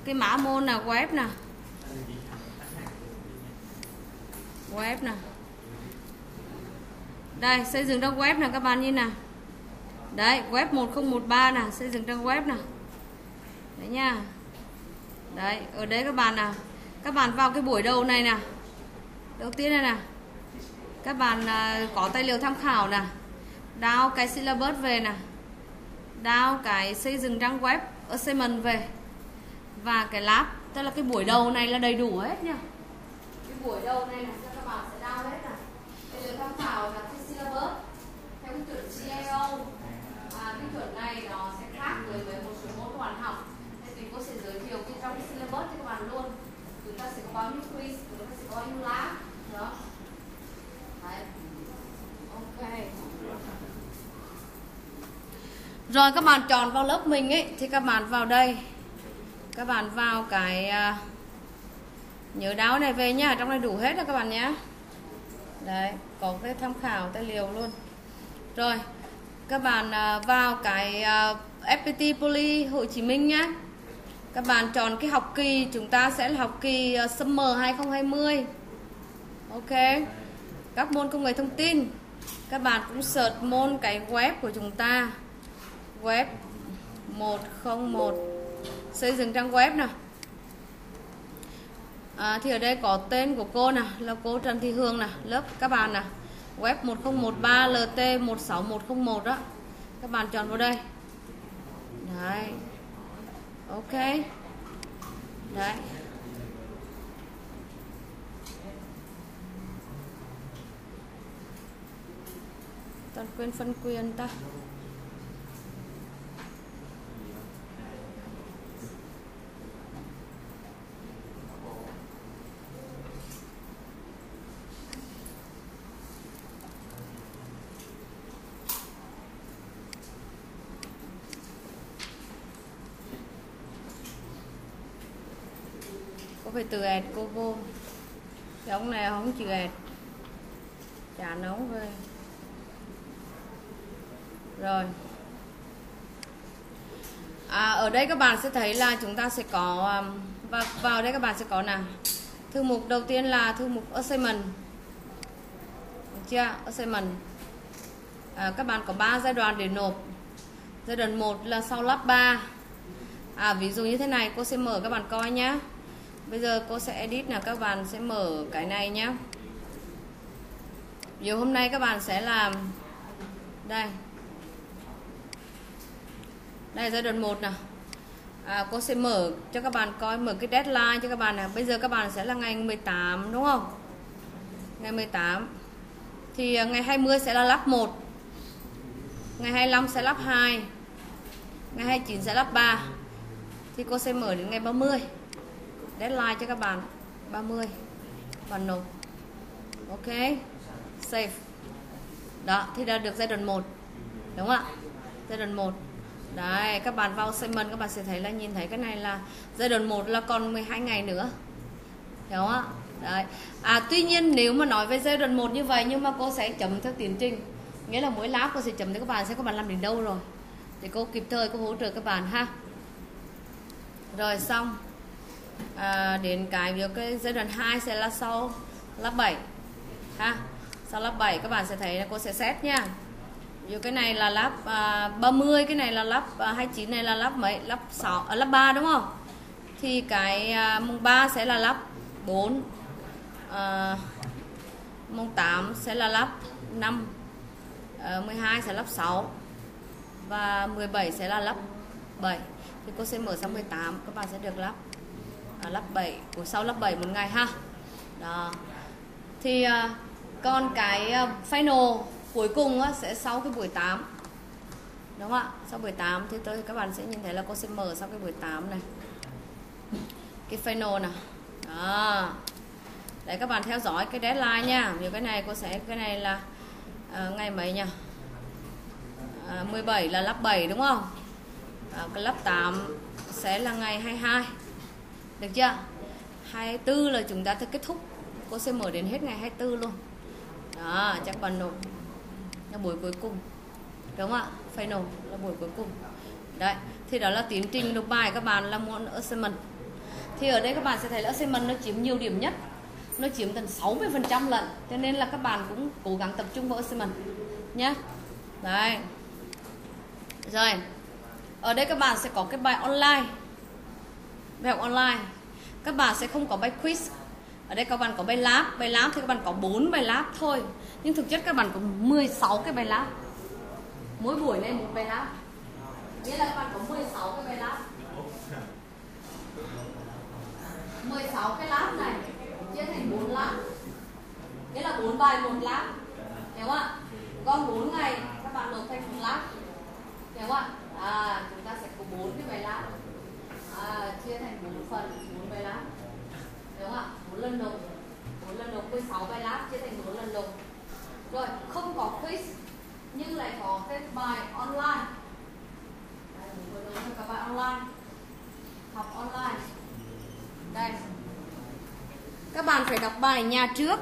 cái mã môn là web nè, web nè, đây xây dựng trang web nè các bạn nhìn nè, đấy web 1013 nè, xây dựng trang web nè, đấy nha, đấy ở đấy các bạn nào, các bạn vào cái buổi đầu này nè, đầu tiên này nè, các bạn có tài liệu tham khảo nè, download cái syllabus về nè, download cái xây dựng trang web assignment về, và cái lab, tức là cái buổi đầu này là đầy đủ hết nha. Cái buổi đầu này là các bạn sẽ download hết này, tài liệu tham khảo là cái syllabus theo cái chuẩn CIO. Cái chuẩn này nó sẽ khác với một số môn các bạn học, nên thì cô sẽ giới thiệu cái trong cái syllabus cho các bạn luôn. Chúng ta sẽ có bao nhiêu quiz, chúng ta sẽ có bao nhiêu lab đó. Đấy. Ok. Rồi các bạn chọn vào lớp mình ấy thì các bạn vào đây, các bạn vào cái nhớ đáo này về nhá, trong này đủ hết rồi các bạn nhé. Đấy, có cái tham khảo tài liệu luôn. Rồi các bạn vào cái FPT Poly Hồ Chí Minh nhé. Các bạn chọn cái học kỳ, chúng ta sẽ là học kỳ Summer 2020. Ok. Các môn công nghệ thông tin, các bạn cũng search môn cái web của chúng ta, web 101, xây dựng trang web nè. Thì ở đây có tên của cô nè, là cô Trần Thị Hương nè, lớp các bạn nè, web 1013 LT 16101 đó. Các bạn chọn vào đây. Đấy. Ok. Đấy. Toàn quên phân quyền ta. Có phải từ ẹt cô vô. Cái ông này không chịu ẹt, chả nấu về. Rồi ở đây các bạn sẽ thấy là chúng ta sẽ có vào đây các bạn sẽ có là thư mục đầu tiên là thư mục assignment, được chưa? Assignment. Các bạn có 3 giai đoạn để nộp. Giai đoạn 1 là sau lắp 3. Ví dụ như thế này, cô sẽ mở các bạn coi nhé. Bây giờ cô sẽ edit là các bạn sẽ mở cái này nhé. Ví dụ hôm nay các bạn sẽ làm đây. Đây giai đoạn 1 nè. Cô sẽ mở cho các bạn coi, mở cái deadline cho các bạn nè. Bây giờ các bạn sẽ là ngày 18 đúng không? Ngày 18. Thì ngày 20 sẽ là lắp 1. Ngày 25 sẽ lắp 2. Ngày 29 sẽ lắp 3. Thì cô sẽ mở đến ngày 30. Deadline cho các bạn 30. Bạn nộp. Ok. Save. Đó, thì đã được giai đoạn 1. Đúng không ạ? Giai đoạn 1. Đấy, các bạn vào assignment các bạn sẽ thấy là nhìn thấy cái này là giai đoạn 1 là còn 12 ngày nữa. Hiểu không ạ? Đấy. Tuy nhiên nếu mà nói về giai đoạn 1 như vậy, nhưng mà cô sẽ chấm theo tiến trình. Nghĩa là mỗi lab cô sẽ chấm cho các bạn, xem các bạn làm đến đâu rồi. Để cô kịp thời cô hỗ trợ các bạn ha. Rồi xong. Đến cái giai đoạn 2 sẽ là sau lab 7 ha. Sau lab 7 các bạn sẽ thấy là cô sẽ set nha. Ví dụ cái này là lab 30, cái này là lab 29, này là lab mấy? Lab 6, lab 3 đúng không? Thì cái mùng 3 sẽ là lab 4. Mùng 8 sẽ là lab 5. 12 sẽ lab 6. Và 17 sẽ là lab 7. Thì cô sẽ mở sang 18, các bạn sẽ được lab 7 của sau lab 7 một ngày ha. Đó. Thì còn cái final cuối cùng sẽ sau cái buổi 8. Đúng không ạ? Sau buổi 8 thì các bạn sẽ nhìn thấy là cô sẽ mở sau cái buổi 8 này. Cái final nè. Đó. Đấy, các bạn theo dõi cái deadline nha. Vì cái này cô sẽ, cái này là ngày mấy nhỉ? 17 là lab 7 đúng không? Cái lab 8 sẽ là ngày 22. Được chưa? 24 là chúng ta sẽ kết thúc. Cô sẽ mở đến hết ngày 24 luôn. Đó, chắc bạn nộp là buổi cuối cùng. Đúng không ạ? Final là buổi cuối cùng. Đấy, thì đó là tiến trình nộp bài các bạn là môn assignment. Thì ở đây các bạn sẽ thấy là Ossemon nó chiếm nhiều điểm nhất, nó chiếm tận 60% lận, cho nên là các bạn cũng cố gắng tập trung vào Ossemon nhé. Đấy. Rồi. Ở đây các bạn sẽ có cái bài online. Bài học online. Các bạn sẽ không có bài quiz. Ở đây các bạn có bài lab thì các bạn có 4 bài lab thôi. Nhưng thực chất các bạn có 16 cái bài lab. Mỗi buổi lên một bài lab. Nghĩa là các bạn có 16 cái bài lab. 16 cái lab này chia thành 4 lab. Nghĩa là 4 bài một lab. Hiểu không ạ? Còn 4 ngày các bạn nộp thành một lab. Hiểu không ạ? Chúng ta sẽ có 4 cái bài lab. Chia thành 4 phần, 4 bài lab. Đúng không ạ? 4 lần nộp. 4 lần nộp 16 bài lab chia thành 4 lần nộp. Rồi, không có quiz nhưng lại có cái bài online. Đây, mình vừa nộp các bài online. Học online. Đây. Các bạn phải đọc bài ở nhà trước.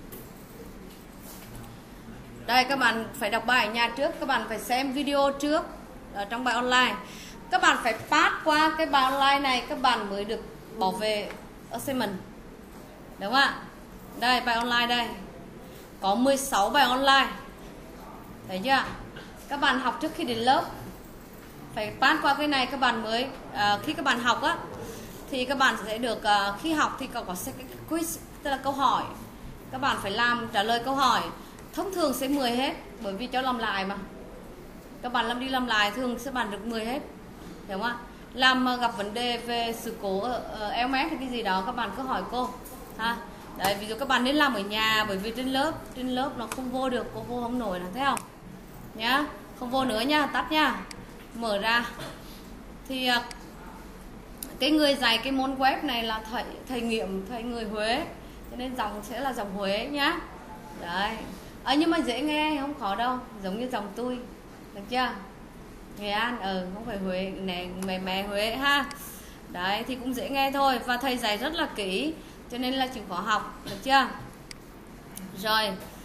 Đây, các bạn phải đọc bài ở nhà trước, các bạn phải xem video trước ở trong bài online. Các bạn phải pass qua cái bài online này các bạn mới được bỏ về assignment. Đúng không ạ? Đây, bài online đây. Có 16 bài online. Thấy chưa? Các bạn học trước khi đến lớp phải pass qua cái này các bạn mới khi các bạn học á thì các bạn sẽ được khi học thì có cái quiz, tức là câu hỏi. Các bạn phải làm trả lời câu hỏi. Thông thường sẽ 10 hết bởi vì cho làm lại mà. Các bạn làm đi làm lại thường sẽ bạn được 10 hết. Hiểu không ạ? Làm gặp vấn đề về sự cố LMS hay cái gì đó các bạn cứ hỏi cô ha. Đấy, ví dụ các bạn nên làm ở nhà bởi vì trên lớp nó không vô được, cô vô không nổi là thấy không? Nhá, không vô nữa nha, tắt nha. Mở ra. Thì cái người dạy cái môn web này là thầy Nghiệm, thầy người Huế. Cho nên dòng sẽ là dòng Huế nhá. Đấy. Nhưng mà dễ nghe, không khó đâu, giống như dòng tôi. Được chưa? Nghệ An, không phải Huế, này mẹ Huế ha. Đấy, thì cũng dễ nghe thôi. Và thầy dạy rất là kỹ, cho nên là chịu khó học. Được chưa? Rồi.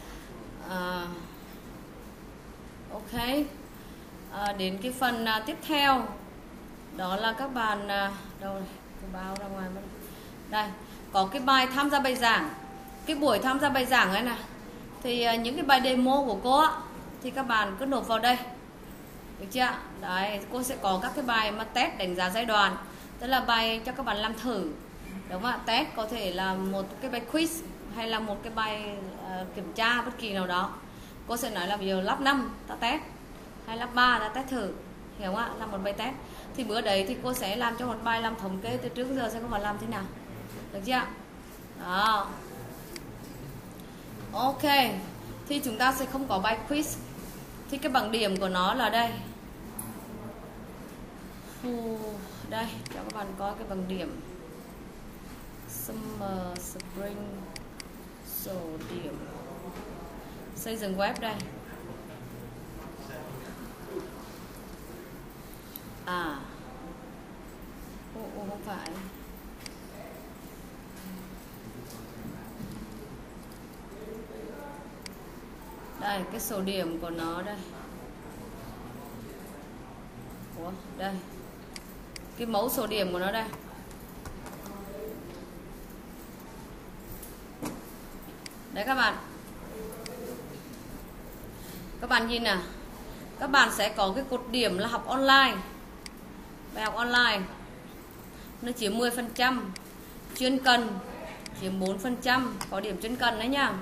Ok. Đến cái phần tiếp theo. Đó là các bạn đâu này, tôi báo ra ngoài. Đây, có cái bài tham gia bài giảng. Cái buổi tham gia bài giảng ấy này thì những cái bài demo của cô á thì các bạn cứ nộp vào đây. Được chưa? Đấy, cô sẽ có các cái bài mà test đánh giá giai đoạn, tức là bài cho các bạn làm thử. Đúng không ạ? Test có thể là một cái bài quiz hay là một cái bài kiểm tra bất kỳ nào đó. Cô sẽ nói là bây giờ lab 5 ta test hay lab 3 ta test thử. Hiểu không ạ? Làm một bài test. Thì bữa đấy thì cô sẽ làm cho một bài làm thống kê từ trước giờ xem các bạn làm thế nào. Được chưa? Đó. Ok. Thì chúng ta sẽ không có bài quiz. Thì cái bảng điểm của nó là đây. Đây, cho các bạn coi cái bảng điểm. Summer, Spring, sổ điểm. Xây dựng web đây. Không phải. Đây, cái sổ điểm của nó đây. Đây. Cái mẫu sổ điểm của nó đây. Đấy các bạn. Các bạn nhìn nào. Các bạn sẽ có cái cột điểm là học online. Bài học online nó chiếm 10%. Chuyên cần chiếm 4%. Có điểm chuyên cần đấy nha.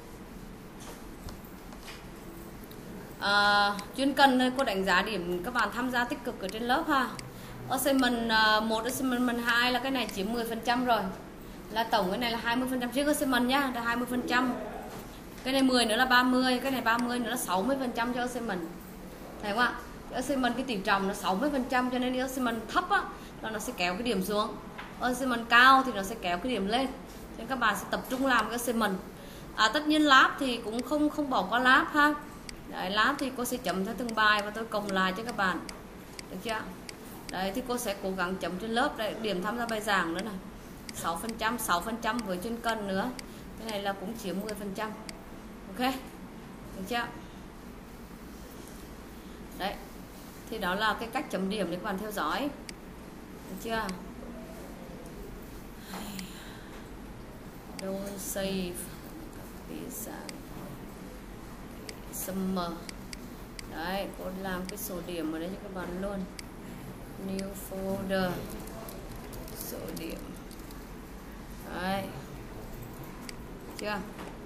Chuyên cần thôi cô đánh giá điểm các bạn tham gia tích cực ở trên lớp ha. Assignment 1, assignment 2 là cái này chiếm 10% rồi. Là tổng cái này là 20% trước assignment nhá, là 20%. Cái này 10 nữa là 30, cái này 30 nữa là 60% cho assignment. Thấy không ạ? Assignment cái tỷ trọng nó 60% cho nên cái assignment thấp á là nó sẽ kéo cái điểm xuống. Assignment cao thì nó sẽ kéo cái điểm lên. Cho nên các bạn sẽ tập trung làm cái assignment. Tất nhiên lab thì cũng không bỏ qua lab ha. Đấy, lab thì cô sẽ chấm theo từng bài và tôi cộng lại cho các bạn. Được chưa? Đấy thì cô sẽ cố gắng chấm trên lớp. Đấy, điểm tham gia bài giảng nữa này 6% với chuyên cần nữa. Cái này là cũng chiếm 10%. Ok. Được chưa? Đấy. Thì đó là cái cách chấm điểm để các bạn theo dõi. Được chưa? Don't save. Visa Summer. Đấy, cô làm cái số điểm ở đây cho các bạn luôn. New folder. Số điểm. Đấy. Chưa?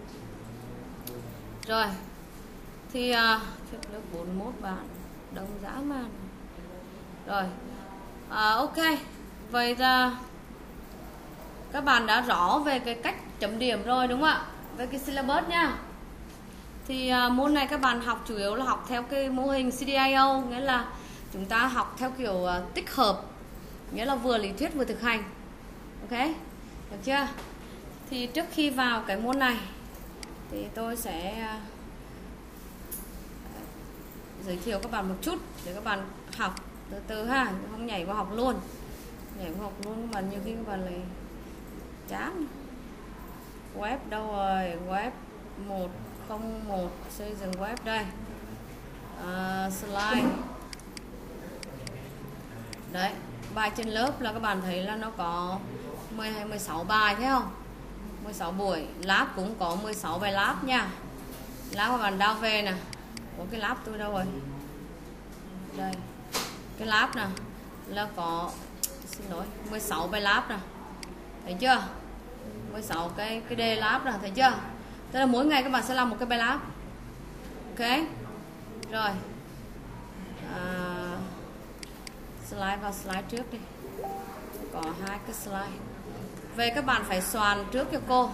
Rồi. Thì lớp 41 bạn đông dã man. Rồi. Ok. Vậy là các bạn đã rõ về cái cách chấm điểm rồi đúng không ạ? Về cái syllabus nha. Thì môn này các bạn học chủ yếu là học theo cái mô hình CDIO, nghĩa là chúng ta học theo kiểu tích hợp, nghĩa là vừa lý thuyết vừa thực hành. Ok, được chưa? Thì trước khi vào cái môn này thì tôi sẽ giới thiệu các bạn một chút để các bạn học từ từ ha, không nhảy vào học luôn. Nhảy vào học luôn mà nhiều khi các bạn lại chán. Web đâu rồi? Web 101 xây dựng web đây. Slide. Đấy, bài trên lớp là các bạn thấy là nó có 16 bài thấy không? 16 buổi, lab cũng có 16 bài lab nha. Lab các bạn đao về nè. Có cái lab tôi đâu rồi? Đây. Cái lab nè là có, xin lỗi, 16 bài lab nè. Thấy chưa? 16 cái đề lab nè, thấy chưa? Tức là mỗi ngày các bạn sẽ làm một cái bài lab. Ok. Rồi. Slide vào slide trước đi. Có 2 cái slide. Về các bạn phải soạn trước cho cô.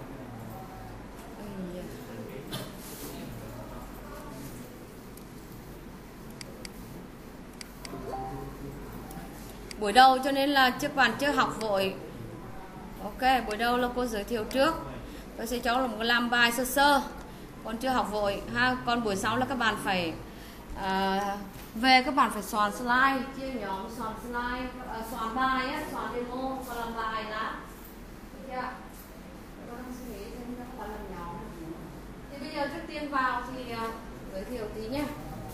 Buổi đầu cho nên là các bạn chưa học vội. Ok, buổi đầu là cô giới thiệu trước. Tôi sẽ cho làm bài sơ sơ. Còn chưa học vội ha. Còn buổi sau là các bạn phải về các bạn phải soạn slide, chia nhóm soạn slide, soạn bài á, soạn demo và làm bài đã. Được chưa? Tôi đang suy nghĩ xem các bạn làm nhóm. Thì bây giờ trước tiên vào thì giới thiệu tí nhé.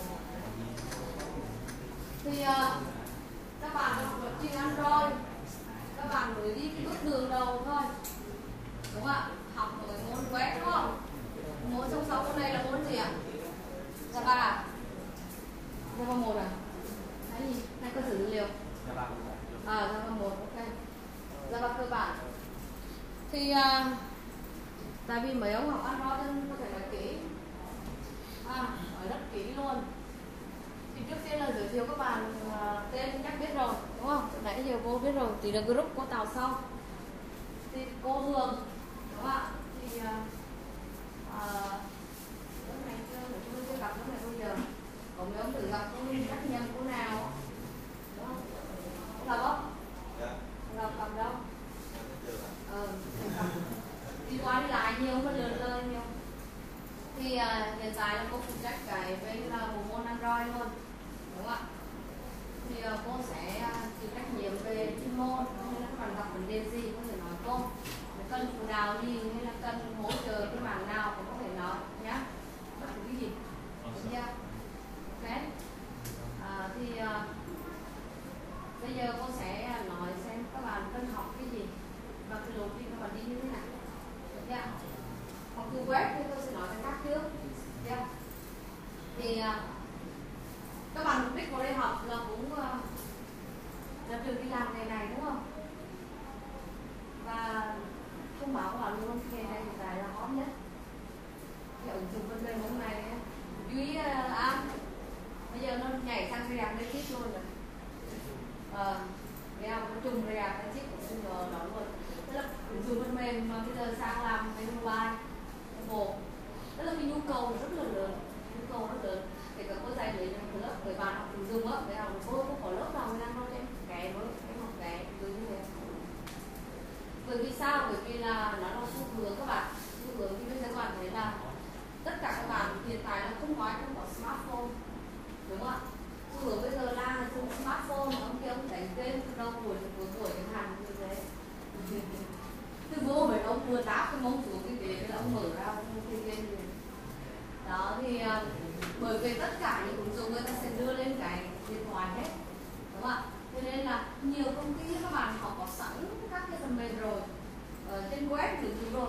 Thì các bạn học lập trình Android, các bạn mới đi cái bước đường đầu thôi, đúng không ạ? Học với môn web đúng không? Môn trong 6 môn này là môn gì ạ? Java. Java 1 à? Cái gì? Hay cơ sở dữ liệu? Java 1, ok. Java cơ bản. Thì tại vì mấy ông học Android nên có thể nói kỹ, nói rất kỹ luôn. Thì trước tiên là giới thiệu các bạn tên chắc biết rồi, đúng không? Từ nãy giờ cô biết rồi, thì là group cô tạo sau. Thì cô Hương, đúng không ạ? Thì lúc này chưa gặp lúc này bây giờ. Còn mấy ông tự gặp tôi tác nhân cô nào? Đúng không? Không gặp không? Gặp đâu? Đi qua đi lại nhiều, có lượn lơi nhiều. Thì hiện tại là cô phụ trách cái bên là bộ môn Android luôn, đúng không ạ? Thì cô sẽ chịu trách nhiệm về chuyên môn, nên là các bạn gặp vấn đề gì có thể nói cô, cần phụ đạo gì hay là cần hỗ trợ cái mảng nào cũng có thể nói nhé, bất cứ cái gì, đúng chưa? Ok. Thì bây giờ cô sẽ nói xem các bạn cần học cái gì và cái lộ trình các bạn đi như thế nào, được chưa? Học từ web thì tôi sẽ nói cho các trước, được chưa? Thì các bạn mục đích vào đây học là cũng là trường đi làm nghề này đúng không? Và thông báo các bạn luôn nghề này hiện tại là hot nhất. Cái ứng dụng phần mềm hôm nay Duy bây giờ nó nhảy sang React Native luôn rồi. React nó trùng React Native cũng bây giờ đó luôn. Tức là ứng dụng phần mềm mà bây giờ sang làm cái mobile, mobile. Tức là cái nhu cầu rất là lớn, nhu cầu rất lớn. Thì các cô dạy với lớp với bạn học ứng dụng á, với học cô có lớp nào người đang nói cho em cái với em học cái ứng dụng này. Bởi vì sao? Bởi vì là nó là xu hướng các bạn. Xu hướng thì bây giờ các bạn thấy là tất cả các bạn hiện tại là không có smartphone, đúng không ạ? Xu hướng bây giờ là dùng smartphone, ông kia ông đánh game từ đầu buổi đến cuối buổi chẳng hạn như thế. Từ vô mấy ông vừa táp cái mông xuống cái ghế là ông mở ra ông chơi game gì. Đó thì bởi vì tất cả những ứng dụng người ta sẽ đưa lên cái điện thoại hết, đúng không ạ? Cho nên là nhiều công ty các bạn họ có sẵn các cái phần mềm rồi, trên web thì rồi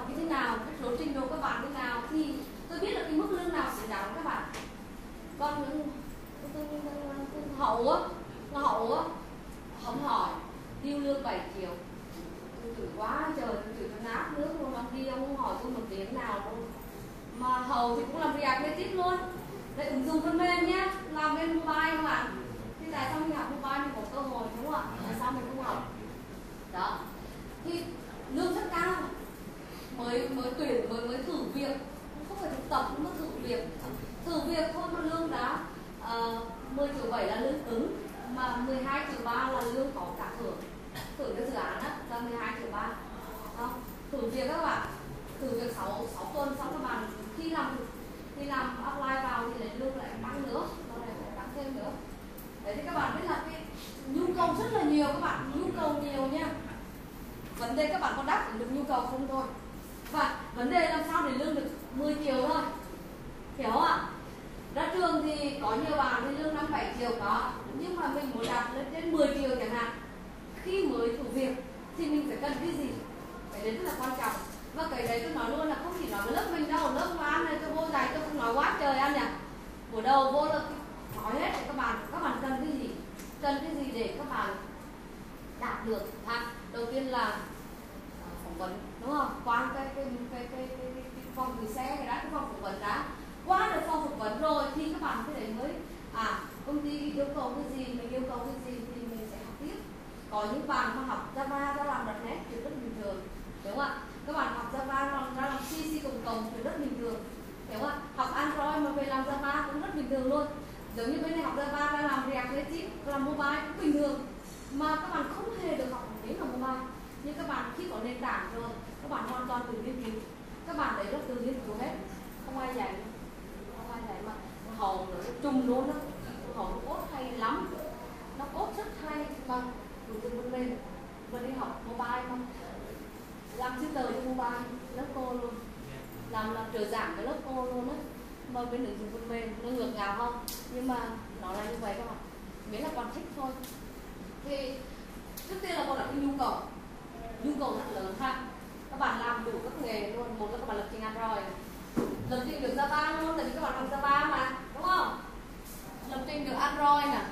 học như thế nào, cái lộ trình độ các bạn như nào thì tôi biết là cái mức lương nào sẽ đáng các bạn. Còn hậu á, không hỏi điêu lương 7 triệu chửi quá trời, chửi nó nát nước luôn. Ông đi ông không hỏi tôi một tiếng nào luôn. Mà hậu thì cũng làm React Native luôn, để ứng dụng phần mềm nhé, làm bên mobile các bạn. Thì tại sao mình học mobile mình có cơ hội đúng không ạ? Tại sao mình không học? Đó thì lương rất cao, mới tuyển mới thử việc, không phải thực tập cũng thử việc thôi mà lương đã 10,7 triệu là lương cứng, mà 12,3 triệu là lương có cả thưởng cái dự án á, là 12,3 triệu. Đó, thử việc các bạn, thử việc 6 tuần xong các bạn khi làm apply vào thì lại lương lại tăng nữa, lại tăng thêm nữa. Đấy thì các bạn biết là cái nhu cầu rất là nhiều, các bạn nhu cầu nhiều nha. Vấn đề các bạn có đáp ứng được nhu cầu không thôi. Và vấn đề làm sao để lương được 10 triệu thôi, hiểu không ạ? Ra trường thì có nhiều bạn thì lương 5-7 triệu có, nhưng mà mình muốn đạt lên đến 10 triệu chẳng hạn. Khi mới thử việc thì mình phải cần cái gì? Cái đấy rất là quan trọng. Và cái đấy tôi nói luôn là không chỉ nói với lớp mình đâu, lớp mà ăn này tôi vô dạy tôi không nói quá trời ăn nhỉ. Buổi đầu vô là nói hết để các bạn cần cái gì? Cần cái gì để các bạn đạt được? Đầu tiên là phỏng vấn, đúng không? Qua cái phòng gửi xe, cái phòng phỏng vấn đã. Qua được phòng phỏng vấn rồi thì các bạn cái đấy mới công ty yêu cầu cái gì, mình yêu cầu cái gì thì mình sẽ học tiếp. Có những bạn mà học Java ra làm .NET thì rất bình thường, đúng không ạ? Các bạn học Java ra làm CC cộng thì rất bình thường, hiểu không ạ? Học Android mà về làm Java cũng rất bình thường luôn. Giống như bên này học Java ra làm React Native, làm mobile cũng bình thường. Mà các bạn không hề được học một tiếng là mobile. Nhưng các bạn khi có nền tảng rồi, các bạn hoàn toàn tự nghiên cứu. Các bạn đấy là tự nghiên cứu hết, không ai dạy mà hầu nó chung luôn đó. Hầu nó code hay lắm, nó code rất hay mà đủ từng phần mềm. Mà đi học mobile không, làm chữ tờ cho mobile, lớp cô luôn, làm trợ giảng cái lớp cô luôn á. Mà bên ứng dụng phần mềm nó ngược ngào không, nhưng mà nó là như vậy các bạn, miễn là còn thích thôi. Thì trước tiên là còn là cái nhu cầu rất lớn ha. Các bạn làm đủ các nghề luôn. Một là các bạn lập trình Android, lập trình được Java luôn, tại vì các bạn học Java mà, đúng không? Lập trình được Android nè,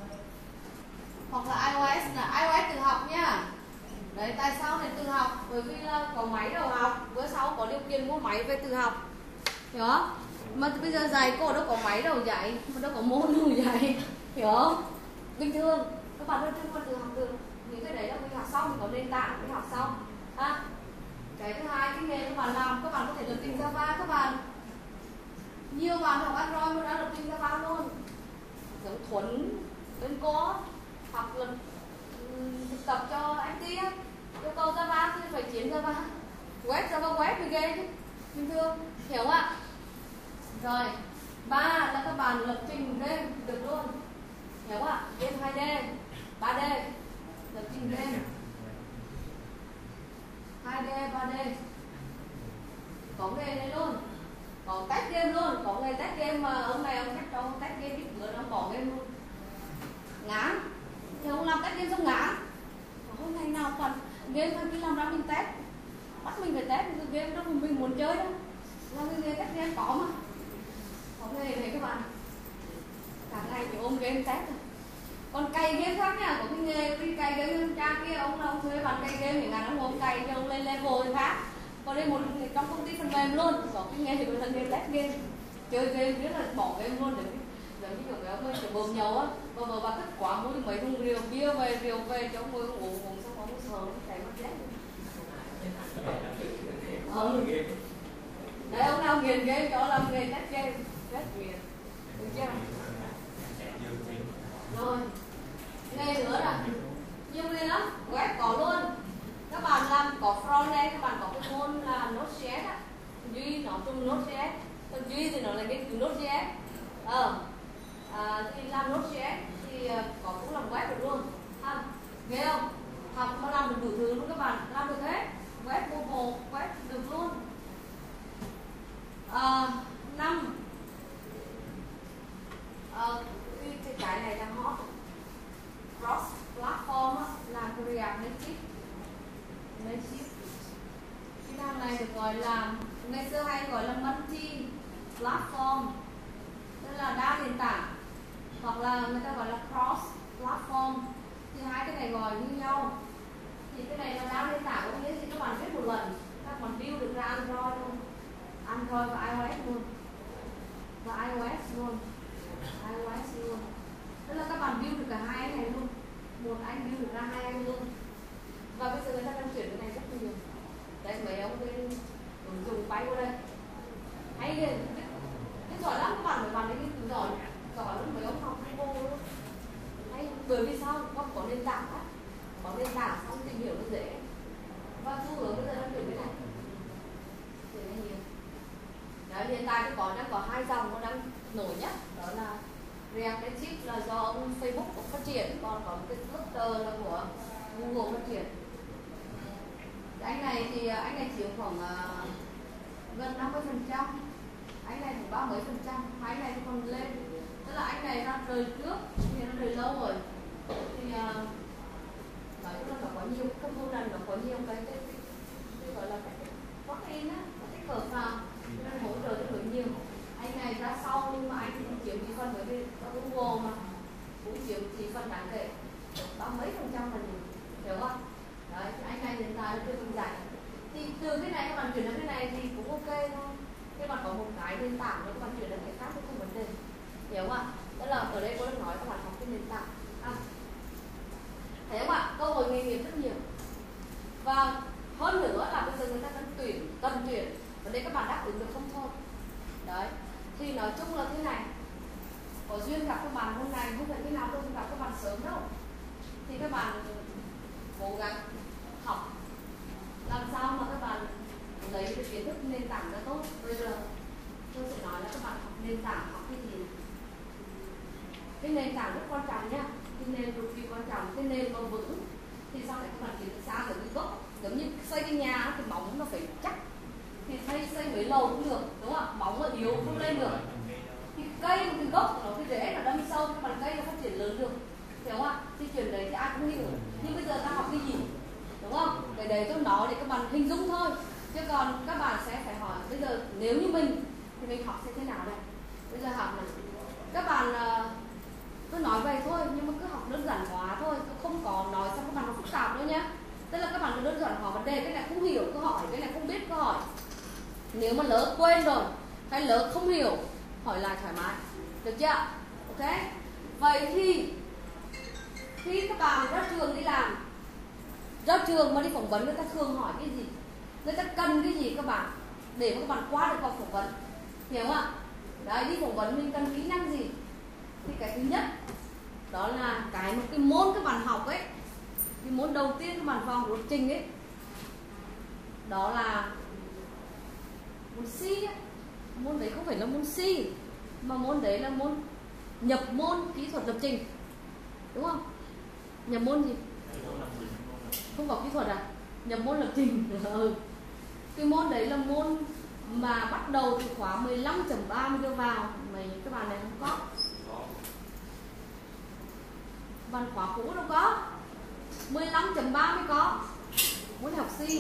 hoặc là iOS nè, iOS tự học nhá. Đấy, tại sao này tự học? Bởi vì là có máy đầu học, bữa sau có điều kiện mua máy về tự học, hiểu không? Mà bây giờ dạy cô đâu có máy đầu dạy, mà đâu có môn đầu dạy, hiểu không? Bình thường các bạn chưa tự học được. Những cái đấy là mình học xong, mình có nền tảng mình học xong ha. Cái thứ hai, cái nghề các bạn làm, các bạn có thể lập trình Java. Các bạn nhiều bạn học Android mà đã lập trình Java luôn. Giống Thuấn bên cô học lập thực tập cho FT á, yêu cầu Java thì phải chiến Java web mới ghê chứ, bình thường, hiểu không ạ? Rồi 3 là các bạn lập trình game được luôn, hiểu không ạ? Game 2D 3D, lập trình game 2D 3D, có nghề này luôn, có test game luôn, có nghề test game mà ông này ông khách cho ông test game ít bữa nó bỏ game luôn, ngán thì ông làm test game xong ngán, hôm nay nào còn game mà khi làm ra mình test, bắt mình phải test cái game đó mình muốn chơi đó, làm cái game test game có mà, có nghề này các bạn, cả ngày chỉ ôm game test thôi. Còn cày game khác nha, có cái nghề đi cày game cha kia, ông thuê bạn cày game để ngàn ông cày cho ông lên level thì khác. Còn đây một trong công ty phần mềm luôn, có cái nghề thì người game test game, chơi game biết là bỏ game luôn, để giống như kiểu cái ông ấy kiểu bồm nhau á, bờ bà kết quả mua mấy thùng rượu bia về cho ông ngồi uống xong ông sờ nó chảy mất chết. Đấy, ông nào nghiền game cho làm nghề test game, rất nghiền, được chưa? Rồi, nghề nữa là nhiều nghề lắm, web có luôn. Các bạn làm có frontend, các bạn có cái môn là Node.js á, Duy nó chung Node.js, còn Duy thì nó là nghiên cứu Node.js. Thì làm Node.js thì cũng làm web được luôn, nghe không? Học nó làm được đủ thứ luôn các bạn, làm được hết, web mobile, web được luôn. 5 cái này đang hot, cross platform á, làm React Native. Cái năm này được gọi gọi là, ngày xưa hay gọi là multi platform, tức là đa nền tảng, hoặc là người ta gọi là cross platform. Thì hai cái này gọi như nhau. Thì cái này là đa nền tảng, có nghĩa thì các bạn viết một lần các bạn build được ra Android luôn, Android và iOS luôn, và iOS luôn, tức là các bạn build được cả hai anh này luôn, một anh build được ra hai anh luôn. Và bây giờ người ta đang chuyển cái này rất nhiều. Đây mấy ông bên ứng dụng bay qua đây hay ghê, cái giỏi lắm các bạn, mấy bạn ấy nghiên giỏi lắm, mấy ông học vô luôn hay. Bởi vì sao? Có nền tảng á, có nền tảng xong tìm hiểu nó dễ. Và xu hướng bây giờ đang chuyển cái này nhiều. Đấy, hiện tại thì đang có hai dòng nó đang nổi nhất, đó là React Native là do ông Facebook phát triển, còn có một cái Flutter là của Google phát triển. Anh này thì anh này chiếm khoảng gần 50%, anh này cũng 30%, hai anh này thì còn lên. Tức là anh này ra đời trước thì nó đời lâu rồi, thì nói chung là nó có nhiều component, nó có nhiều cái gọi là cái plugin á, nó tích hợp vào nên hỗ trợ rất nhiều. Anh này ra sau nhưng mà anh cũng chiếm thị phần, bởi vì Google mà cũng chiếm thị phần đáng kể, 30% là nhiều, hiểu không? Đấy, thì anh này hiện tại là chưa từng dạy. Thì từ cái này các bạn chuyển đến cái này thì cũng ok thôi. Các bạn có một cái nền tảng rồi các bạn chuyển đến cái khác cũng không vấn đề, hiểu không ạ? Tức là ở đây cô đang nói các bạn học cái nền tảng. Thấy không ạ? Cơ hội nghề nghiệp rất nhiều. Và hơn nữa là bây giờ người ta cần tuyển, và đây các bạn đáp ứng được không thôi. Đấy, thì nói chung là thế này, có duyên gặp các bạn hôm nay, không phải khi nào tôi gặp các bạn sớm đâu. Thì các bạn cố gắng học làm sao mà các bạn lấy được kiến thức nền tảng ra tốt. Bây giờ tôi sẽ nói là các bạn học nền tảng, học cái gì. Cái nền tảng rất quan trọng nhá, cái nền cực kỳ quan trọng, cái nền mà vững thì sau này các bạn kiến thức xa rồi cái gốc. Giống như xây cái nhà thì móng nó phải chắc, thì xây mấy lầu cũng được, đúng không ạ? Móng là yếu không lên được. Thì cây cái gốc của nó, cái rễ nó đâm sâu, cái bàn cây nó phát triển lớn được, hiểu không ạ? Thì chuyện đấy thì ai cũng hiểu. Nhưng bây giờ ta học cái gì, đúng không? Cái đấy tôi nói để các bạn hình dung thôi, chứ còn các bạn sẽ phải hỏi bây giờ nếu như mình thì mình học sẽ thế nào đây. Bây giờ học này, các bạn tôi nói vậy thôi, nhưng mà cứ học đơn giản hóa thôi, tôi không có nói xong các bạn học phức tạp nữa nhé. Tức là các bạn cứ đơn giản hóa vấn đề, cái này không hiểu cứ hỏi, cái này không biết cứ hỏi. Nếu mà lỡ quên rồi hay lỡ không hiểu hỏi lại thoải mái, được chưa? Ok. Vậy thì khi các bạn ra trường đi làm, ra trường mà đi phỏng vấn, người ta thường hỏi cái gì, người ta cần cái gì các bạn để mà các bạn qua được vòng phỏng vấn, hiểu không ạ? Đấy, đi phỏng vấn mình cần kỹ năng gì? Thì cái thứ nhất đó là cái môn các bạn học ấy, cái môn đầu tiên các bạn vào lập trình ấy, đó là môn C ấy. Môn đấy không phải là môn C, mà môn đấy là môn nhập môn kỹ thuật lập trình, đúng không? Nhập môn gì? Không có kỹ thuật à? Nhập môn lập trình. Cái môn đấy là môn mà bắt đầu từ khóa 15.30 đưa vào. Các bạn này không có. Bạn khóa cũ đâu có. 15.30 có. Muốn học C.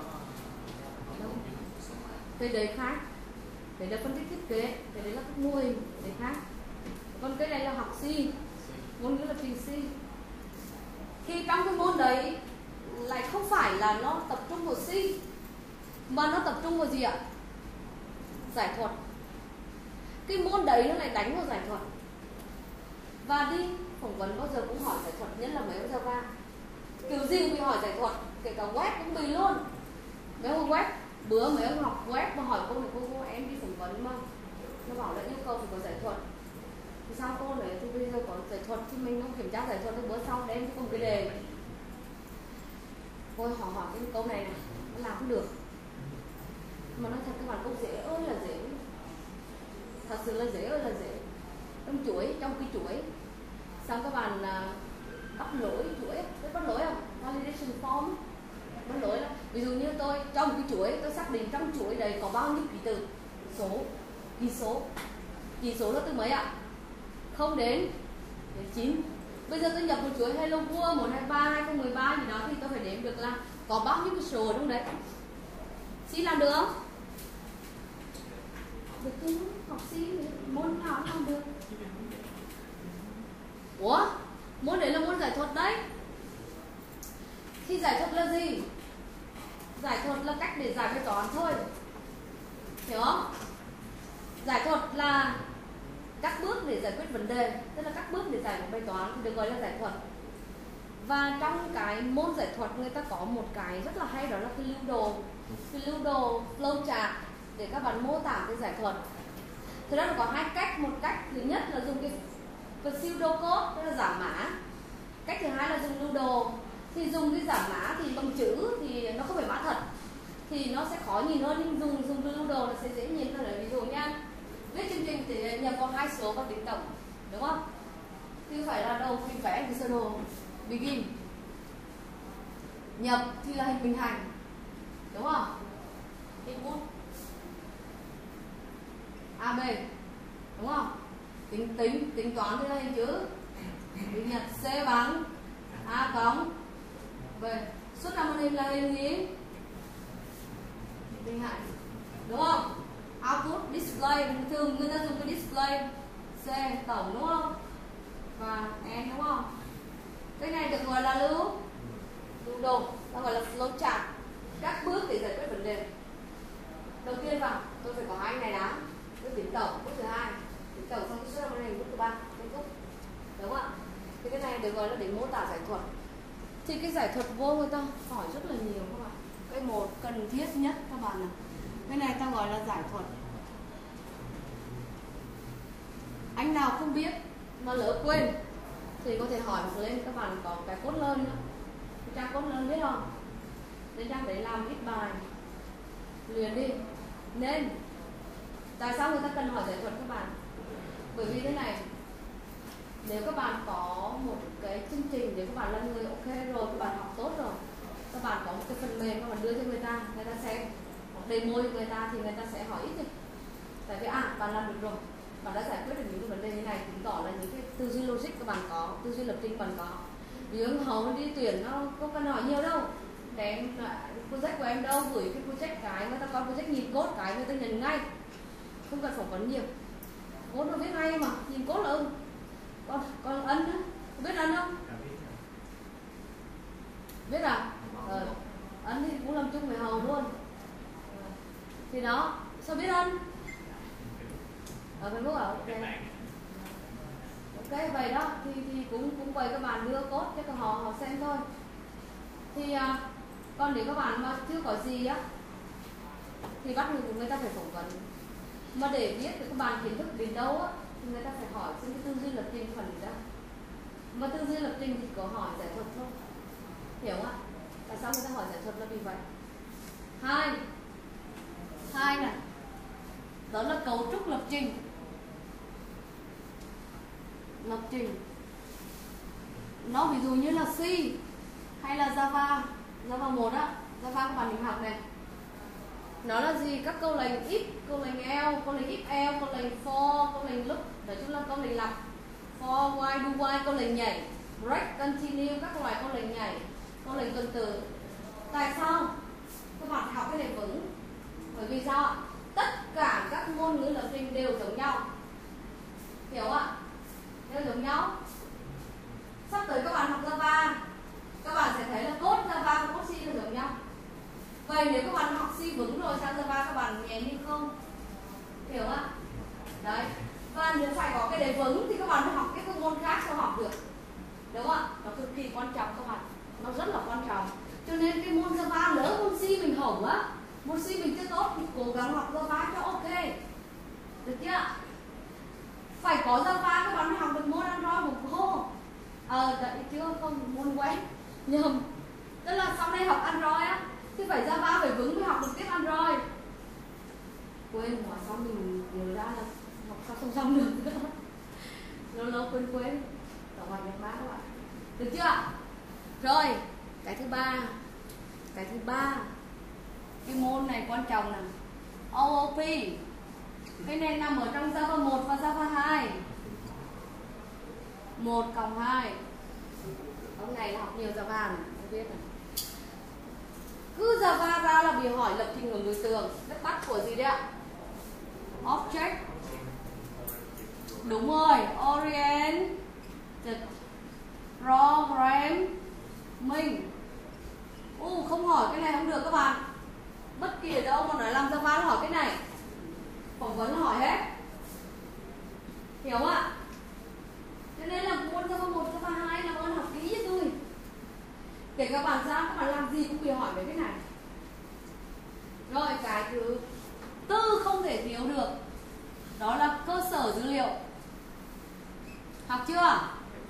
Cái đấy khác. Cái đấy là phân tích thiết kế, cái đấy là các mô hình, cái đấy khác. Còn cái này là học C, ngôn ngữ lập trình C. Khi trong cái môn đấy lại không phải là nó tập trung vào C, mà nó tập trung vào gì ạ? Giải thuật. Cái môn đấy nó lại đánh vào giải thuật. Và đi phỏng vấn bao giờ cũng hỏi giải thuật, nhất là mấy ông Java. Kiểu gì cũng bị hỏi giải thuật, kể cả web cũng bị luôn. Mấy ông web, bữa mấy ông học web mà hỏi cô em đi phỏng vấn mà nó bảo là yêu cầu phải có giải thuật. Thì sao cô nói thì bây giờ có giải thuật thì mình không kiểm tra giải thuật, bữa sau đem cho cô cái đề. Cô hỏi cái câu này nó làm không được. Mà nói thật các bạn, câu dễ ơi là dễ, thật sự là dễ ơi là dễ. Trong cái chuỗi xong các bạn bắt lỗi chuỗi, biết bắt lỗi không? Validation form bắt lỗi là ví dụ như tôi trong cái chuỗi tôi xác định trong chuỗi đấy có bao nhiêu ký tự số, kỳ số nó từ mấy ạ? 0 đến 9. Bây giờ tôi nhập một chuỗi hello world 123 2013 gì đó thì tôi phải đếm được là có bao nhiêu cái số trong đấy. C làm được không? Được chứ, học C môn nào cũng làm được. Ủa? Môn đấy là môn giải thuật đấy. Thì giải thuật là gì? Giải thuật là cách để giải bài toán thôi. Hiểu không? Giải thuật là các bước để giải quyết vấn đề, tức là các bước để giải một bài toán thì được gọi là giải thuật. Và trong cái môn giải thuật người ta có một cái rất là hay, đó là cái lưu đồ flowchart để các bạn mô tả cái giải thuật. Thế đó là có hai cách. Một cách thứ nhất là dùng cái pseudocode, tức là giả mã. Cách thứ hai là dùng lưu đồ. Thì dùng cái giả mã thì bằng chữ thì nó không phải mã thật, thì nó sẽ khó nhìn hơn, nhưng dùng cái lưu đồ nó sẽ dễ nhìn hơn. Ví dụ nha, viết chương trình thì nhập vào 2 số và tính tổng, đúng không? Thì phải là đầu mình vẽ cái sơ đồ begin, nhập thì là hình bình hành, đúng không? Input AB, đúng không? Tính toán thì là hình chữ, mình nhập C bằng A cộng B, xuất ra màn hình là hình gì? Bình hành, đúng không? Output display, thường người ta dùng cái display C tổng, đúng không? Và N, đúng không? Cái này được gọi là lưu đồ, nó gọi là flowchart, các bước để giải quyết vấn đề. Đầu tiên vào tôi phải có hai này đã, tôi tính tổng, bước thứ hai tính tổng, xong tôi xuất ra màn hình bước thứ ba, kết thúc, đúng không ạ? Thì cái này được gọi là để mô tả giải thuật. Thì cái giải thuật vô người ta hỏi rất là nhiều các bạn. Cái một cần thiết nhất các bạn nào, cái này ta gọi là giải thuật. Anh nào không biết mà lỡ quên thì có thể hỏi hoặc lên, các bạn có cái code learn nữa, cái trang code learn biết không? Lên trang đấy làm ít bài liền đi. Nên tại sao người ta cần hỏi giải thuật các bạn? Bởi vì thế này, nếu các bạn có một cái chương trình để các bạn là người ok rồi, các bạn học tốt rồi, các bạn có một cái phần mềm các bạn đưa cho người ta xem, hoặc demo cho người ta, thì người ta sẽ hỏi ít đi. Tại vì bạn làm được rồi, bạn đã giải quyết được những cái vấn đề như này, chứng tỏ là những cái tư duy logic các bạn có, tư duy lập trình bạn có. Vì ứng hầu đi tuyển nó không cần hỏi nhiều đâu, đem project của em đâu, gửi cái project cái người ta có project, nhìn code cái người ta nhận ngay, không cần phỏng vấn nhiều. Code nó viết ngay mà, nhìn code là con ấn á, biết ấn không? Biết à? Ấn thì cũng làm chung với hầu luôn. Thì đó, sao biết ấn? Ở Facebook à? Ok, vậy đó, thì cũng vậy, các bạn đưa code cho họ xem thôi. Thì còn nếu các bạn mà chưa có gì á thì bắt buộc người ta phải phỏng vấn. Mà để biết được các bạn kiến thức đến đâu á thì người ta phải hỏi xem cái tư duy lập trình phần gì đó. Mà tư duy lập trình thì có hỏi giải thuật thôi, hiểu không ạ? Tại sao người ta hỏi giải thuật là vì vậy. Hai này, đó là cấu trúc lập trình. Nó ví dụ như là C hay là Java 1 á, Java các bạn định học này, nó là gì? Các câu lệnh if, câu lệnh else, câu lệnh if else, câu lệnh for, câu lệnh loop, nói chung là câu lệnh lặp, for, while, do while, câu lệnh nhảy, break, continue, các loại câu lệnh nhảy, câu lệnh tuần tự. Tại sao các bạn học cái này vững? Bởi vì sao? Tất cả các ngôn ngữ lập trình đều giống nhau, hiểu ạ? Đều giống nhau. Sắp tới các bạn học Java, các bạn sẽ thấy là code Java và code C là giống nhau. Vậy nếu các bạn học C vững rồi, sang Java các bạn nhẹ như không? Hiểu ạ? Đấy. Và nếu phải có cái đấy vững thì các bạn phải học cái môn khác sao học được, đúng không ạ? Nó cực kỳ quan trọng các bạn, nó rất là quan trọng. Cho nên cái môn Java, lỡ môn C mình hỏng á, môn C mình chưa tốt thì cố gắng học Java cho ok, được chưa? Phải có Java các bạn mới học được môn Android một cô. Đấy chưa, không, môn web nhầm. Tức là sau này học Android á thì phải Java phải vững mới học được tiếp Android. Quên hỏi sao mình nhớ ra là học sao không xong được. Lâu quên tổng hoạch nhập mã các bạn, được chưa? Rồi cái thứ ba, cái môn này quan trọng là OOP. Cái này nằm ở trong Java 1 và Java 2, 1 cộng 2. Hôm nay là học nhiều Java này, không biết này. Cứ Java ra là bị hỏi lập trình hưởng đối tượng. Viết tắt của gì đấy ạ? Object. Đúng rồi, oriented programming. Không hỏi cái này không được các bạn. Bất kỳ ở đâu mà nói làm Java nó hỏi cái này. Phỏng vấn hỏi hết. Hiểu ạ? Cho nên là môn Java 1, Java 2 là môn học kỹ cho tôi. Kể các bạn ra, các bạn làm gì cũng bị hỏi về cái này. Rồi cái thứ tư không thể thiếu được, đó là cơ sở dữ liệu. Học chưa?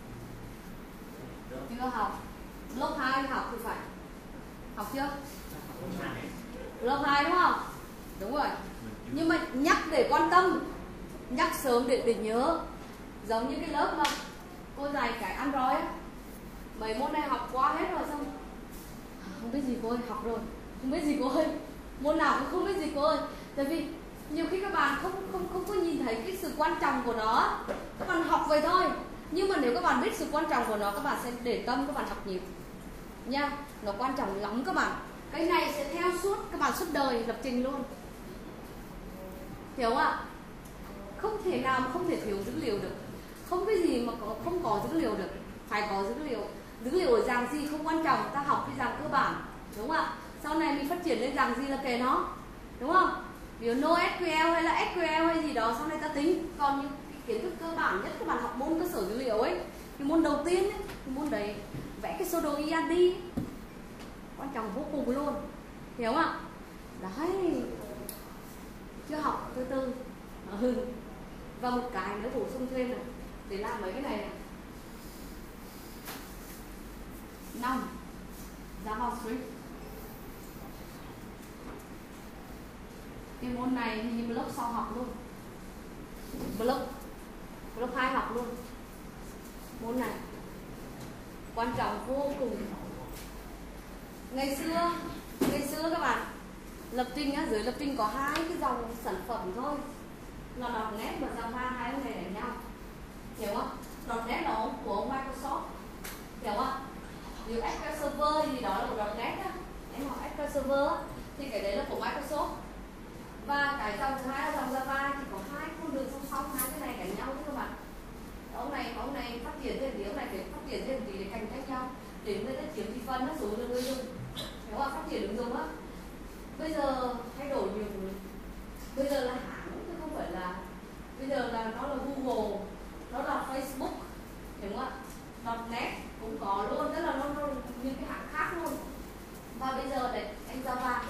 Chưa học. Lớp 2 học thì phải. Học chưa? Lớp 2 đúng không? Đúng rồi. Nhưng mà nhắc để quan tâm, nhắc sớm để nhớ. Giống như cái lớp mà cô dạy cái Android á, mấy môn này học qua hết rồi xong không biết gì cô ơi, học rồi không biết gì cô ơi, môn nào cũng không biết gì cô ơi. Tại vì nhiều khi các bạn không có nhìn thấy cái sự quan trọng của nó, các bạn học vậy thôi. Nhưng mà nếu các bạn biết sự quan trọng của nó, các bạn sẽ để tâm, các bạn học nhiều nha. Nó quan trọng lắm các bạn. Cái này sẽ theo suốt các bạn suốt đời lập trình luôn. Hiểu không ạ? Không thể nào mà không thể thiếu dữ liệu được. Không cái gì mà không có dữ liệu được. Phải có dữ liệu. Dữ liệu ở dạng gì không quan trọng, ta học cái dạng cơ bản, đúng không ạ? Sau này mình phát triển lên dạng gì là kệ nó, đúng không? Ví dụ NoSQL hay là SQL hay gì đó sau này ta tính. Còn những cái kiến thức cơ bản nhất các bạn học môn cơ sở dữ liệu ấy, cái môn đầu tiên ấy, cái môn đấy vẽ cái sơ đồ ERD quan trọng vô cùng luôn, hiểu không ạ? Đấy, chưa học từ từ. Và một cái nữa bổ sung thêm này để làm mấy cái này này. 5. JavaScript. Cái môn này hình như lớp sau học luôn. Lớp 2 học luôn. Môn này quan trọng vô cùng. Ngày xưa các bạn lập trình á, dưới lập trình có 2 cái dòng sản phẩm thôi, là .NET và Java, hai cái này đánh nhau, hiểu không? .NET là của Microsoft, hiểu không? Ví dụ SQL Server gì đó là của .NET á, em học SQL Server thì cái đấy là của Microsoft. Và cái dòng thứ hai là dòng Java thì có 2 con đường song song, hai cái này đánh nhau chứ các bạn. Ông này phát triển thêm tí, ông này phải phát triển thêm tí để cạnh tranh nhau, để người ta chiếm thị phần nó xuống được người dùng, hiểu không? Phát triển ứng dụng á. Bây giờ thay đổi nhiều rồi. Bây giờ là hãng chứ không phải là, bây giờ là nó là Google, nó là Facebook, hiểu không ạ? .NET cũng có luôn, tức là nó như cái hãng khác luôn. Và bây giờ đấy, anh Java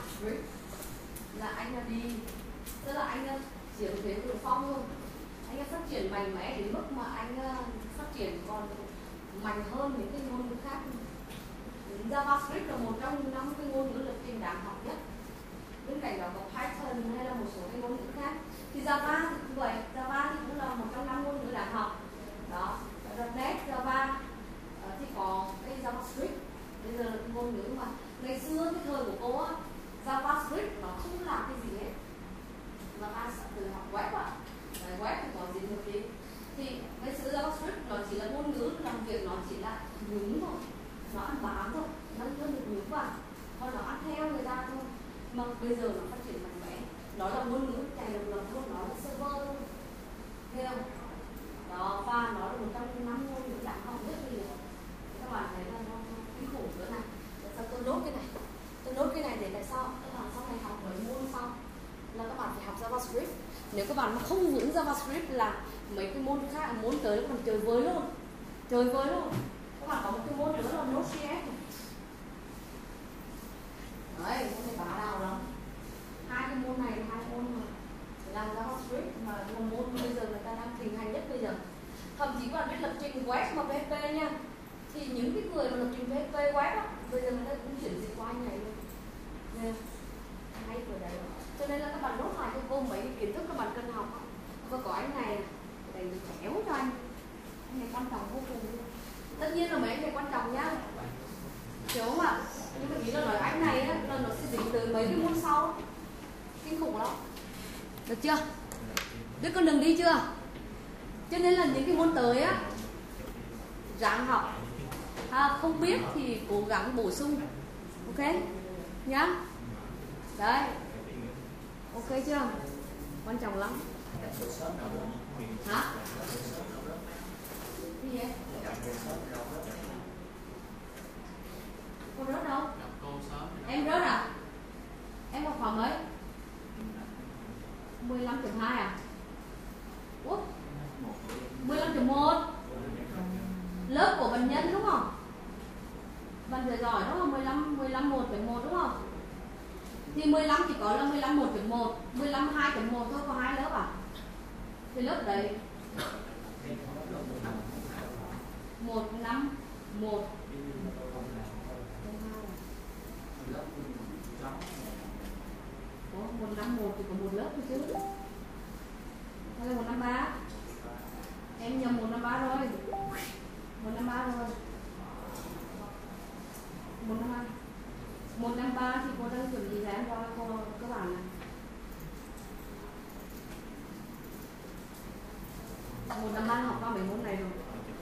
là anh là đi, tức là anh chiếm thế thượng phong luôn. Anh phát triển mạnh mẽ đến mức mà anh phát triển còn mạnh hơn những cái ngôn ngữ khác. JavaScript là một trong 5 cái ngôn ngữ lập trình đáng học nhất. Bên cạnh đó có Python hay là một số cái ngôn ngữ khác. Thì Java thì cũng vậy, Java thì cũng là một trong 5 ngôn ngữ đáng học. Đó, .NET, Java thì có cái JavaScript. Bây giờ là cái ngôn ngữ mà ngày xưa cái thời của cô á, JavaScript nó không làm cái gì hết. Java từ học web ạ. Web thì có gì một tí. Thì ngày xưa JavaScript nó chỉ là ngôn ngữ làm việc, nó chỉ là nhúng thôi, nó ăn bám thôi, nó được nhúng vào, thôi nó ăn theo người ta thôi. Mà bây giờ nó phát triển mạnh mẽ, nó là ngôn ngữ chạy độc lập luôn, nó là server luôn, thấy không? Đó, và nó là một trong 5 ngôn ngữ đáng học nhất bây giờ. Các bạn thấy là nó kinh khủng nữa này. Tại sao tôi nốt cái này? Tôi nốt cái này để tại sao các bạn sau này học mấy môn sau là các bạn phải học JavaScript. Nếu các bạn mà không vững JavaScript là mấy cái môn khác, môn tới các bạn chơi với luôn. Các bạn có một cái môn nữa là Node.js này. Đấy, môn này bá đạo lắm. 2 cái môn này, 2 môn mà làm JavaScript mà là môn bây giờ người ta đang thịnh hành nhất bây giờ. Thậm chí các bạn biết lập trình web mà PHP nha, thì những cái người mà lập trình PHP web á, bây giờ người ta cũng chuyển dịch qua anh này luôn. Nên hay rồi đấy. Cho nên là các bạn nốt lại cho cô mấy cái kiến thức các bạn cần học. Và có anh này để khéo cho anh này quan trọng vô cùng luôn. Tất nhiên là mấy anh này quan trọng nhá, hiểu không ạ? Nhưng mà ý là nói anh này á, là nó sẽ dính tới mấy cái môn sau kinh khủng lắm. Được chưa? Biết con đường đi chưa? Cho nên là những cái môn tới á, ráng học. Không biết thì cố gắng bổ sung, ok? nhá. Đấy, ok chưa, quan trọng lắm. Hả? Cái gì? Cô rớt đâu? Em rớt à? Em vào phòng mấy? 15.2 à? Ủa? 15.1. Lớp của bệnh nhân đúng không? Bạn thầy giỏi đúng không? 15.1.1 đúng không? Thì 15 chỉ có là 15.1.1, 15.2.1 thôi, có 2 lớp à? Thì lớp đấy 151. Ủa, 151 thì có một lớp thôi chứ. Hay là 153? Em nhầm 153 rồi. 153 rồi. 153. 153 thì cô đang chuẩn bị ra cho cô các bạn này. 153 học qua mấy môn này rồi.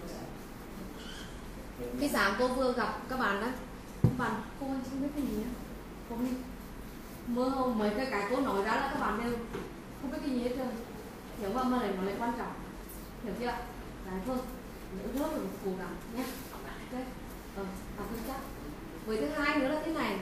Cái sáng cô vừa gặp các bạn đó, các bạn cô anh không biết cái gì nhá, cô đi mơ không mấy cái cô nói ra là các bạn đều không biết cái gì hết trơn. Hiểu không? Mà này nó lại quan trọng, hiểu chưa? Đấy thôi, nếu rớt rồi cố gắng nhé. Ok, học vững chắc. Với thứ hai nữa là thế này,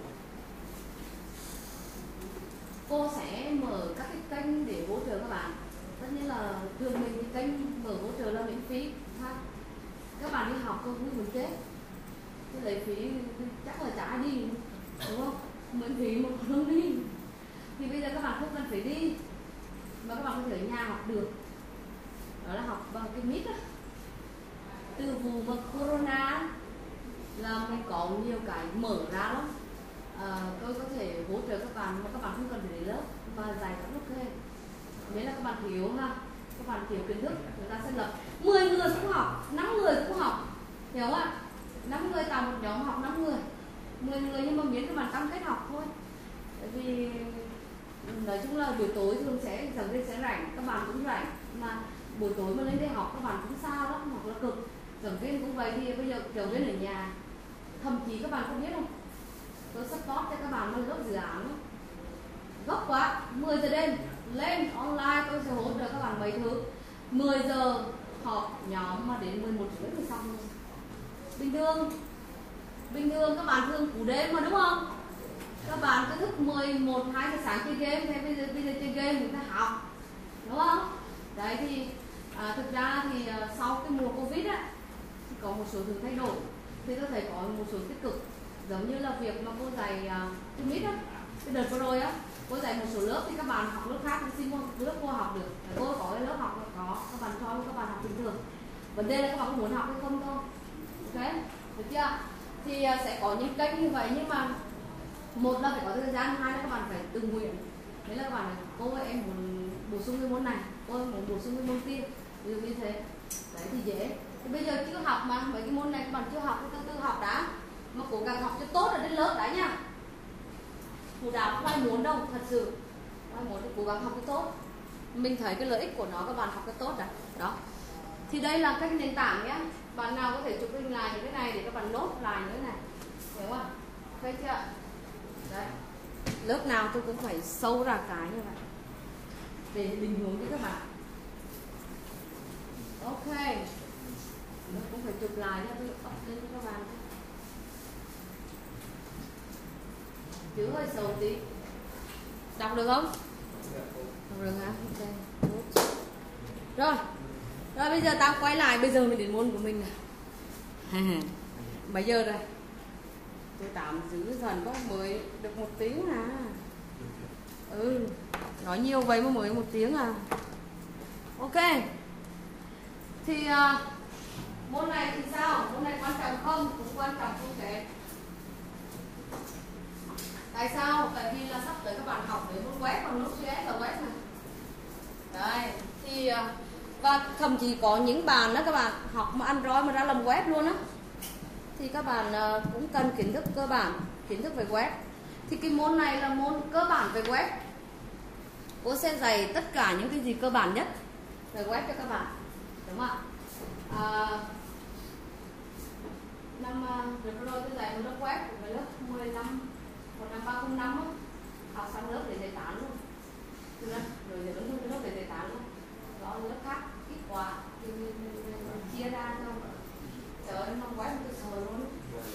cô sẽ mở các cái kênh để hỗ trợ các bạn. Tất nhiên là thường mình thì kênh mở hỗ trợ là miễn phí ha. Các bạn đi học cô vui muốn chết, cái lấy phí chắc là chả ai đi, đúng không? Miễn phí mà không đi thì bây giờ các bạn không cần phải đi mà các bạn có thể ở nhà học được. Đó là học bằng cái Meet á. Từ vụ mà corona là mình có nhiều cái mở ra lắm. Tôi có thể hỗ trợ các bạn mà các bạn không cần phải đến lớp và dạy các lúc thêm. Nếu là các bạn thiếu ha, các bạn thiếu kiến thức, người ta sẽ lập 10 người cũng học, 5 người cũng học, hiểu không ạ? 5 người tạo một nhóm học 5 người, 10 người nhưng mà miễn các bạn cam kết học thôi. Tại vì nói chung là buổi tối thường sẽ giảng viên sẽ rảnh, các bạn cũng rảnh, mà buổi tối mà lên đây học các bạn cũng sao lắm hoặc là cực. Giảng viên cũng vậy, thì bây giờ giảng viên ở nhà, thậm chí các bạn không biết không, tôi support cho các bạn một lớp dự án gấp quá, 10 giờ đêm lên online tôi sẽ hỗ trợ các bạn mấy thứ. 10 giờ họp nhóm mà đến 11 rưỡi thì xong rồi. Bình thường các bạn thường ngủ đêm mà đúng không? Các bạn cứ thức 11, 2 giờ sáng chơi game, thế bây giờ chơi game thì phải học, đúng không? Đấy thì thực ra thì sau cái mùa Covid á thì có một số thứ thay đổi, thì tôi thấy có một số tích cực, giống như là việc mà cô dạy cái Meet á, cái đợt vừa rồi á cô dạy một số lớp thì các bạn học lớp khác thì xin lớp cô học được, cô có cái lớp học là có, các bạn cho các bạn học bình thường, vấn đề là các bạn có muốn học hay không thôi. Ok, được chưa? Thì sẽ có những kênh như vậy, nhưng mà một là phải có thời gian, hai là các bạn phải tự nguyện. Đấy là các bạn này, cô ơi em muốn bổ sung cái môn này, cô ơi muốn bổ sung cái môn kia, ví dụ như thế. Đấy thì dễ. Thì bây giờ chưa học mà mấy cái môn này các bạn chưa học thì từ từ học đã, mà cố gắng học cho tốt ở đến lớp đã nha. Phụ đạo không ai muốn đâu, thật sự không ai muốn thì cố gắng học cho tốt. Mình thấy cái lợi ích của nó, các bạn học cái tốt đã. Đó. Thì đây là cách nền tảng nhé. Bạn nào có thể chụp hình lại những cái này để các bạn nốt lại những cái này, hiểu không? Ok chưa? Đấy. Lớp nào tôi cũng phải sâu ra cái như vậy để định hướng cho các bạn. Ok. Tôi cũng phải chụp lại nha, tôi up lên cho các bạn. Chữ hơi xấu tí. Đọc được không? Đọc được hả? Ok. Rồi. Rồi bây giờ tao quay lại, bây giờ mình đến môn của mình này. Mấy giờ rồi? Tôi tạm giữ dần quá, mới được 1 tiếng à. Nói nhiều vậy mà mới 1 tiếng à. Ok. Thì môn này thì sao? Môn này quan trọng không? Cũng quan trọng không kém. Tại sao? Tại vì là sắp tới các bạn học đến môn web bằng Node.js là web này. Đấy. Thì và thậm chí có những bạn đó các bạn học mà Android mà ra làm web luôn á, thì các bạn cũng cần kiến thức cơ bản, kiến thức về web. Thì cái môn này là môn cơ bản về web. Cô sẽ dạy tất cả những cái gì cơ bản nhất về web cho các bạn, đúng không ạ? Năm rồi tôi dạy một lớp web của lớp Còn năm 305 á, học sang lớp để giải tán luôn. Từ đó, rồi giờ vẫn không lớp để giải tán luôn. Đó lớp khác ít quá thì mình chia ra thôi. Trời ơi, nó quá tôi sợ luôn.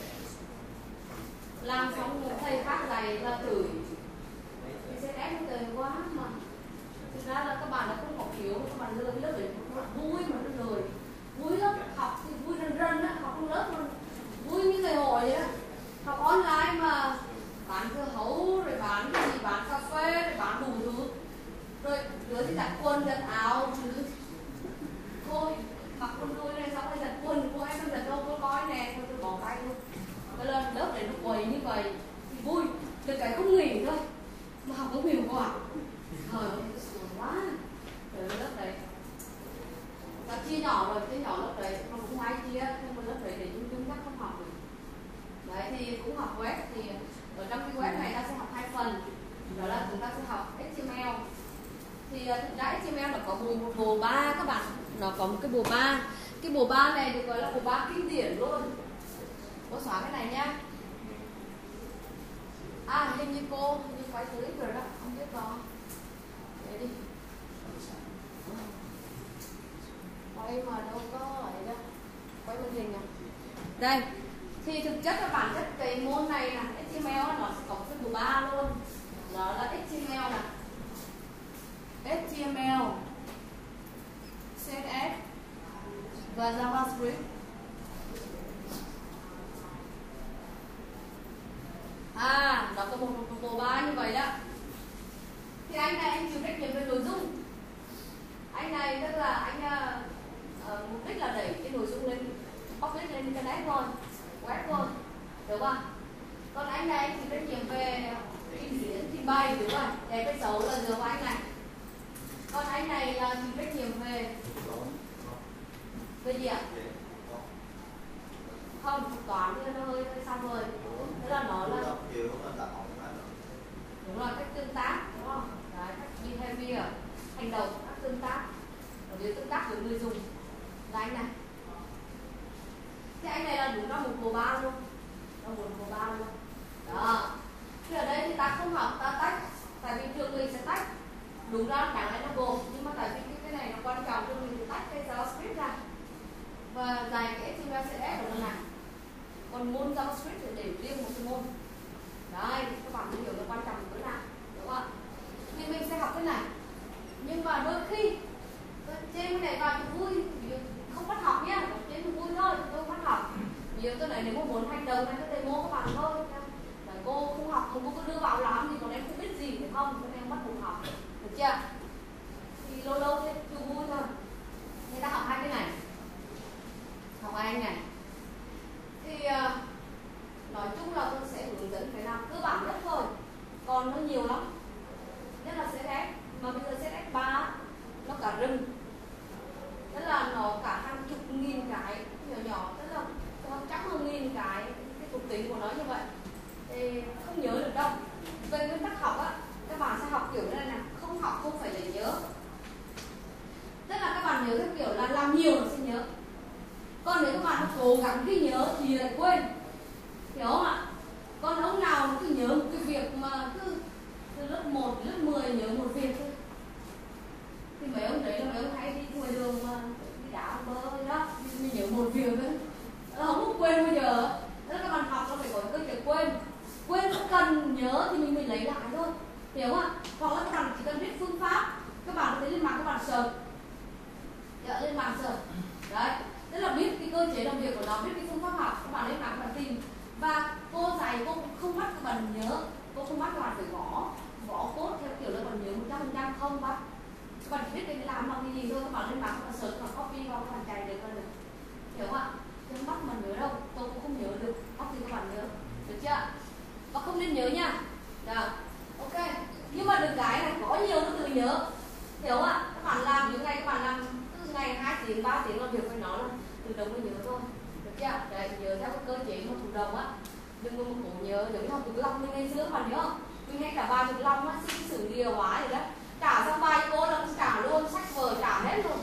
Làm xong một thầy khác dạy là chửi. Thì sẽ ép nó quá mà. Thực ra là các bạn đã không học hiểu, các bạn lười lớp để vui mà nó lười. Vui lắm, học thì vui rần rần á, học trong lớp mà vui như thầy hội vậy đó. Học online mà bán thơ hấu, rồi bán cái gì, bán cà phê, rồi bán đủ thứ. Rồi đứa thì giặt quần, giặt áo, cô mặc quần đuôi này xong rồi giặt quần, cô em không giặt đâu, cô coi nè, cô bỏ tay luôn. Cái lên lớp để nó quầy như vậy thì vui, được cái không nghỉ thôi. Mà học có nhiều quá. Trời ơi, sướng quá. Rồi lớp đấy và chia nhỏ rồi, chia nhỏ lớp đấy, mà cũng ai chia, nhưng mà lớp đấy để chúng chắc không học được. Đấy thì cũng học web, thì ở trong cái web này ta sẽ học 2 phần. Đó là chúng ta sẽ học HTML. Thì thực ra HTML nó có một bộ ba các bạn, nó có một cái bộ ba. Cái bộ ba này được gọi là bộ ba kinh điển luôn. Cô xóa cái này nhá. À hình như quay clip rồi đó, không biết có. Để đi. Quay mà đâu có ấy đâu. Quay màn hình à. Đây. Thì thực chất là bản chất cái môn này là HTML nó sẽ có cái bộ ba luôn. Đó là HTML nè. HTML, CSS và JavaScript. Nó có một bộ ba như vậy đó. Thì anh này anh chịu trách nhiệm về nội dung. Anh này tức là anh mục đích là đẩy cái nội dung lên, publish lên internet thôi, web thôi, đúng không? Còn anh này anh chịu trách nhiệm về trình diễn, trình bày, đúng rồi. Để cái xấu là dựa vào anh này. Còn anh này là chịu trách nhiệm về gì ạ? Không, toán thì nó hơi xa vời. Thế là nó là đúng rồi, cách tương tác, đúng không? Đấy, cách behavior, hành động, cách tương tác. Ở dưới tương tác với người dùng là anh này. Thế anh này là đúng ra một bộ ba luôn. Nó một bộ ba luôn. Đó. Thì ở đây thì ta không học, ta tách. Tại vì trường mình sẽ tách. Đúng ra chẳng lẽ nó gồm, nhưng mà tại vì cái này nó quan trọng cho mình tách cái JavaScript ra và dạy cái HTML CSS của nó này. Còn môn JavaScript thì để riêng một cái môn. Đấy, các bạn hiểu nó quan trọng cỡ nào, đúng không ạ? Thì mình sẽ học cái này. Nhưng mà đôi khi trên cái này vào thì vui, không bắt học nhé, trên thì vui thôi, tôi không bắt học. Nhiều tôi này nếu mà muốn hành động hay cái demo các bạn thôi. Cô không học, không có đưa vào làm gì, còn em không biết gì thì không, cho nên bắt buộc học. Được chưa? Thì lâu lâu thì chú vui thôi. Người ta học hai cái này. Học hai cái này. Thì nói chung là tôi sẽ hướng dẫn cái nào cơ bản nhất thôi. Còn nó nhiều lắm. Nhất là CSS. Mà bây giờ CSS 3 nó cả rừng. Tức là nó cả hàng chục nghìn cái nhỏ nhỏ. Tức là chắc hơn nghìn cái thuộc tính của nó như vậy. Thì không nhớ được đâu. Về nguyên tắc học á, các bạn sẽ học kiểu này nè, không học không phải để nhớ. Tức là các bạn nhớ theo kiểu là làm nhiều là sẽ nhớ. Còn nếu các bạn cố gắng ghi nhớ thì lại quên. Hiểu không ạ? Còn ông nào cứ nhớ một cái việc mà cứ từ lớp 1 đến lớp 10 nhớ một việc thôi. Thì mấy ông đấy là mấy ông hay đi ngoài đường mà đi đá bơ đó, mình nhớ một việc thôi. Không có quên bây giờ. Tức là các bạn học nó phải có cái việc quên. Quên không cần nhớ thì mình lấy lại thôi. Hiểu không ạ? Hoặc là các bạn chỉ cần biết phương pháp, các bạn có thể lên mạng các bạn search. Lên mạng search. Đấy. Tức là biết cái cơ chế làm việc của nó, biết cái phương pháp học, các bạn lên mạng các bạn tìm. Và cô dạy cô không bắt các bạn nhớ, cô không bắt các bạn phải gõ code theo kiểu là bạn nhớ 100% không bắt. Các bạn chỉ biết cái làm bằng cái gì thôi, các bạn lên mạng các bạn search, các bạn copy vào các bạn chạy được là được. Hiểu không ạ? Chứ bắt mà nhớ đâu, tôi cũng không nhớ được, bắt thì các bạn nhớ. Được chưa? Và không nên nhớ nha. Được. Ok. Nhưng mà được cái này có nhiều nó tự nhớ. Hiểu không ạ? Các bạn làm những ngày các bạn làm từ ngày 2 tiếng, 3 tiếng làm việc với nó là tự động nó nhớ thôi. Được chưa? Đấy, nhớ theo cái cơ chế mà thủ động á. Đừng có một cổ nhớ, giống như học từ long như ngày xưa các bạn nhớ không? Mình hay cả bài từ long á, xử lý hóa rồi đó. Trả sang bài cô là trả luôn, sách vở trả hết luôn.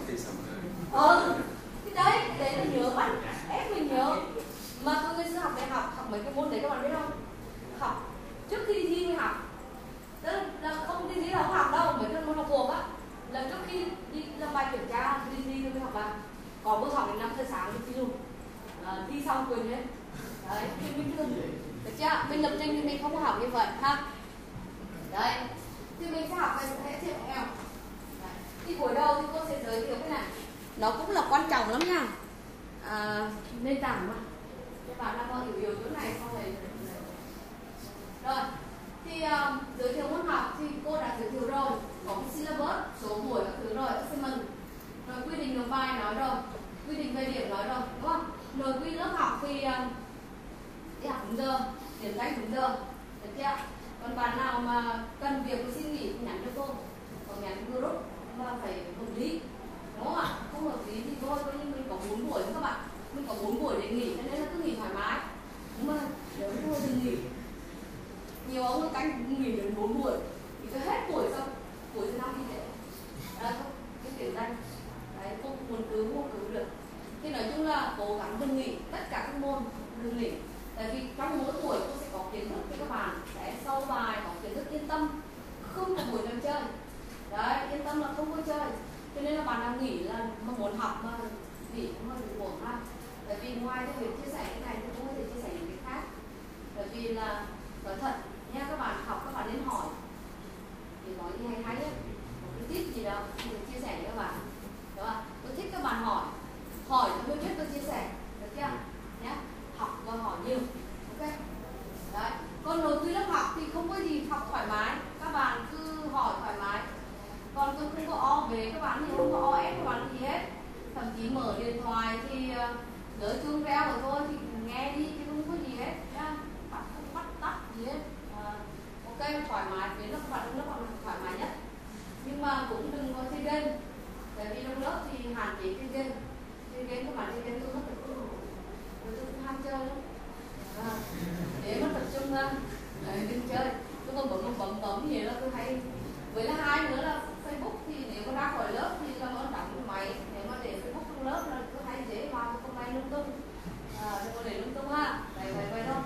Cái đấy là nhớ bắt, ép mình nhớ. Mà tôi ngày xưa học đại học, học mấy cái môn đấy các bạn biết không? Học trước khi mình đấy. Đấy, thì bình thường. Được chưa? Bên lập trình thì mình không có học như vậy ha. Đấy. Thì mình sẽ học về hệ thiệu eo. Thì buổi đầu thì cô sẽ giới thiệu cái này. Nó cũng là quan trọng lắm nha. Nền tảng mà. Các bạn đang có hiểu chỗ này xong rồi. Rồi. Thì giới thiệu môn học thì cô đã giới thiệu rồi. Có cái syllabus, số buổi các thứ rồi, assignment. Rồi quy định nộp bài nói rồi. Quy định về điểm nói rồi, đúng không? Rồi quy lớp học thì đi học đúng giờ, điểm danh đúng giờ. Được chưa? Còn bạn nào mà cần việc xin nghỉ thì nhắn cho cô. Còn nhắn cho group mà phải hợp lý. Đúng không ạ? Không hợp lý thì thôi, coi như mình có 4 buổi các bạn. Mình có 4 buổi để nghỉ, cho nên là cứ nghỉ thoải mái. Đúng không? Nếu thôi đừng nghỉ. Nhiều ông canh nghỉ đến 4 buổi thì cứ hết buổi xong, buổi thứ 5 đi để không, cái điểm danh. Đấy, không muốn cứu được. Thì nói chung là cố gắng đừng nghỉ, tất cả các môn đừng nghỉ. Tại vì trong mỗi buổi cô sẽ có kiến thức với các bạn, sẽ sâu bài, có kiến thức, yên tâm, không có buổi nào chơi. Đấy, yên tâm là không có chơi. Cho nên là bạn nào nghỉ là mà muốn học mà nghỉ cũng hơi bị buồn ha. Tại vì ngoài cái việc chia sẻ cái này thì cũng có thể chia sẻ những cái khác. Tại vì là nói thật nha, các bạn học các bạn nên hỏi. Thì nói gì hay ấy, một cái tip gì đó thì mình chia sẻ với các bạn. Đúng không? Tôi thích các bạn hỏi tôi mới biết tôi chia sẻ. Được chưa? Nhé, học và hỏi nhiều. Ok. Đấy. Còn nội quy lớp học thì không có gì, học thoải mái, các bạn cứ hỏi thoải mái. Còn tôi không có o về các bạn thì không có o ép các bạn gì hết. Thậm chí mở điện thoại thì đỡ chuông reo rồi thôi thì nghe đi chứ không có gì hết nhá. Bạn không bắt tắt gì hết. Ok, thoải mái, đến lớp các bạn thoải mái nhất. Nhưng mà cũng đừng có chơi game. Tại vì trong lớp thì hạn chế chơi game. Chơi game các bạn chơi game tôi mất tập trung. Tôi cũng ham chơi lắm. Để mất tập trung ra. Đừng chơi. Tôi còn bấm gì đó tôi hay. Với là hai nữa là Facebook thì nếu mà ra khỏi lớp thì là nó đóng máy. Nếu mà để Facebook trong lớp là tôi hay dễ vào tôi không hay lung tung. Đừng có để lung tung ha. Vậy thôi.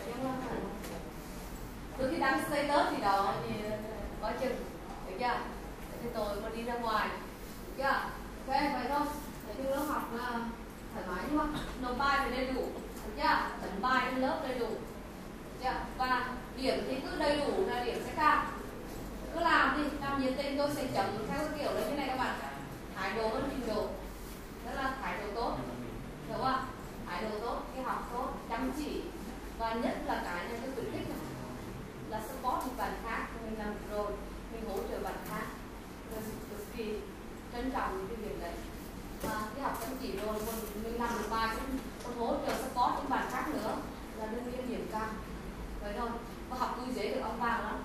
Đôi khi đăng status thì đó thì có chừng. Được chưa? Thì tôi có đi ra ngoài. Được chưa? Ok, vậy thôi. Để chung lớp học là thoải mái đúng không? Nộp bài phải đầy đủ. Được chưa? Tấn bài trên lớp đầy đủ. Được chưa? Và điểm thì cứ đầy đủ là điểm sẽ cao. Cứ làm đi, làm nhiệt tình tôi sẽ chấm theo cái kiểu đấy như này các bạn. Thái độ hơn trình độ. Đó là thái độ tốt. Đúng không? Thái độ tốt, cái học tốt, chăm chỉ. Và nhất là cái này tôi khuyến khích này là support những bạn khác. Mình làm rồi, mình hỗ trợ bạn khác. Cực kỳ trân trọng những cái việc đấy. Cái học chăm chỉ rồi, mình làm được bài cũng hỗ trợ support những bạn khác nữa là đương nhiên điểm cao. Vậy thôi, và học vui dễ được ông vàng lắm.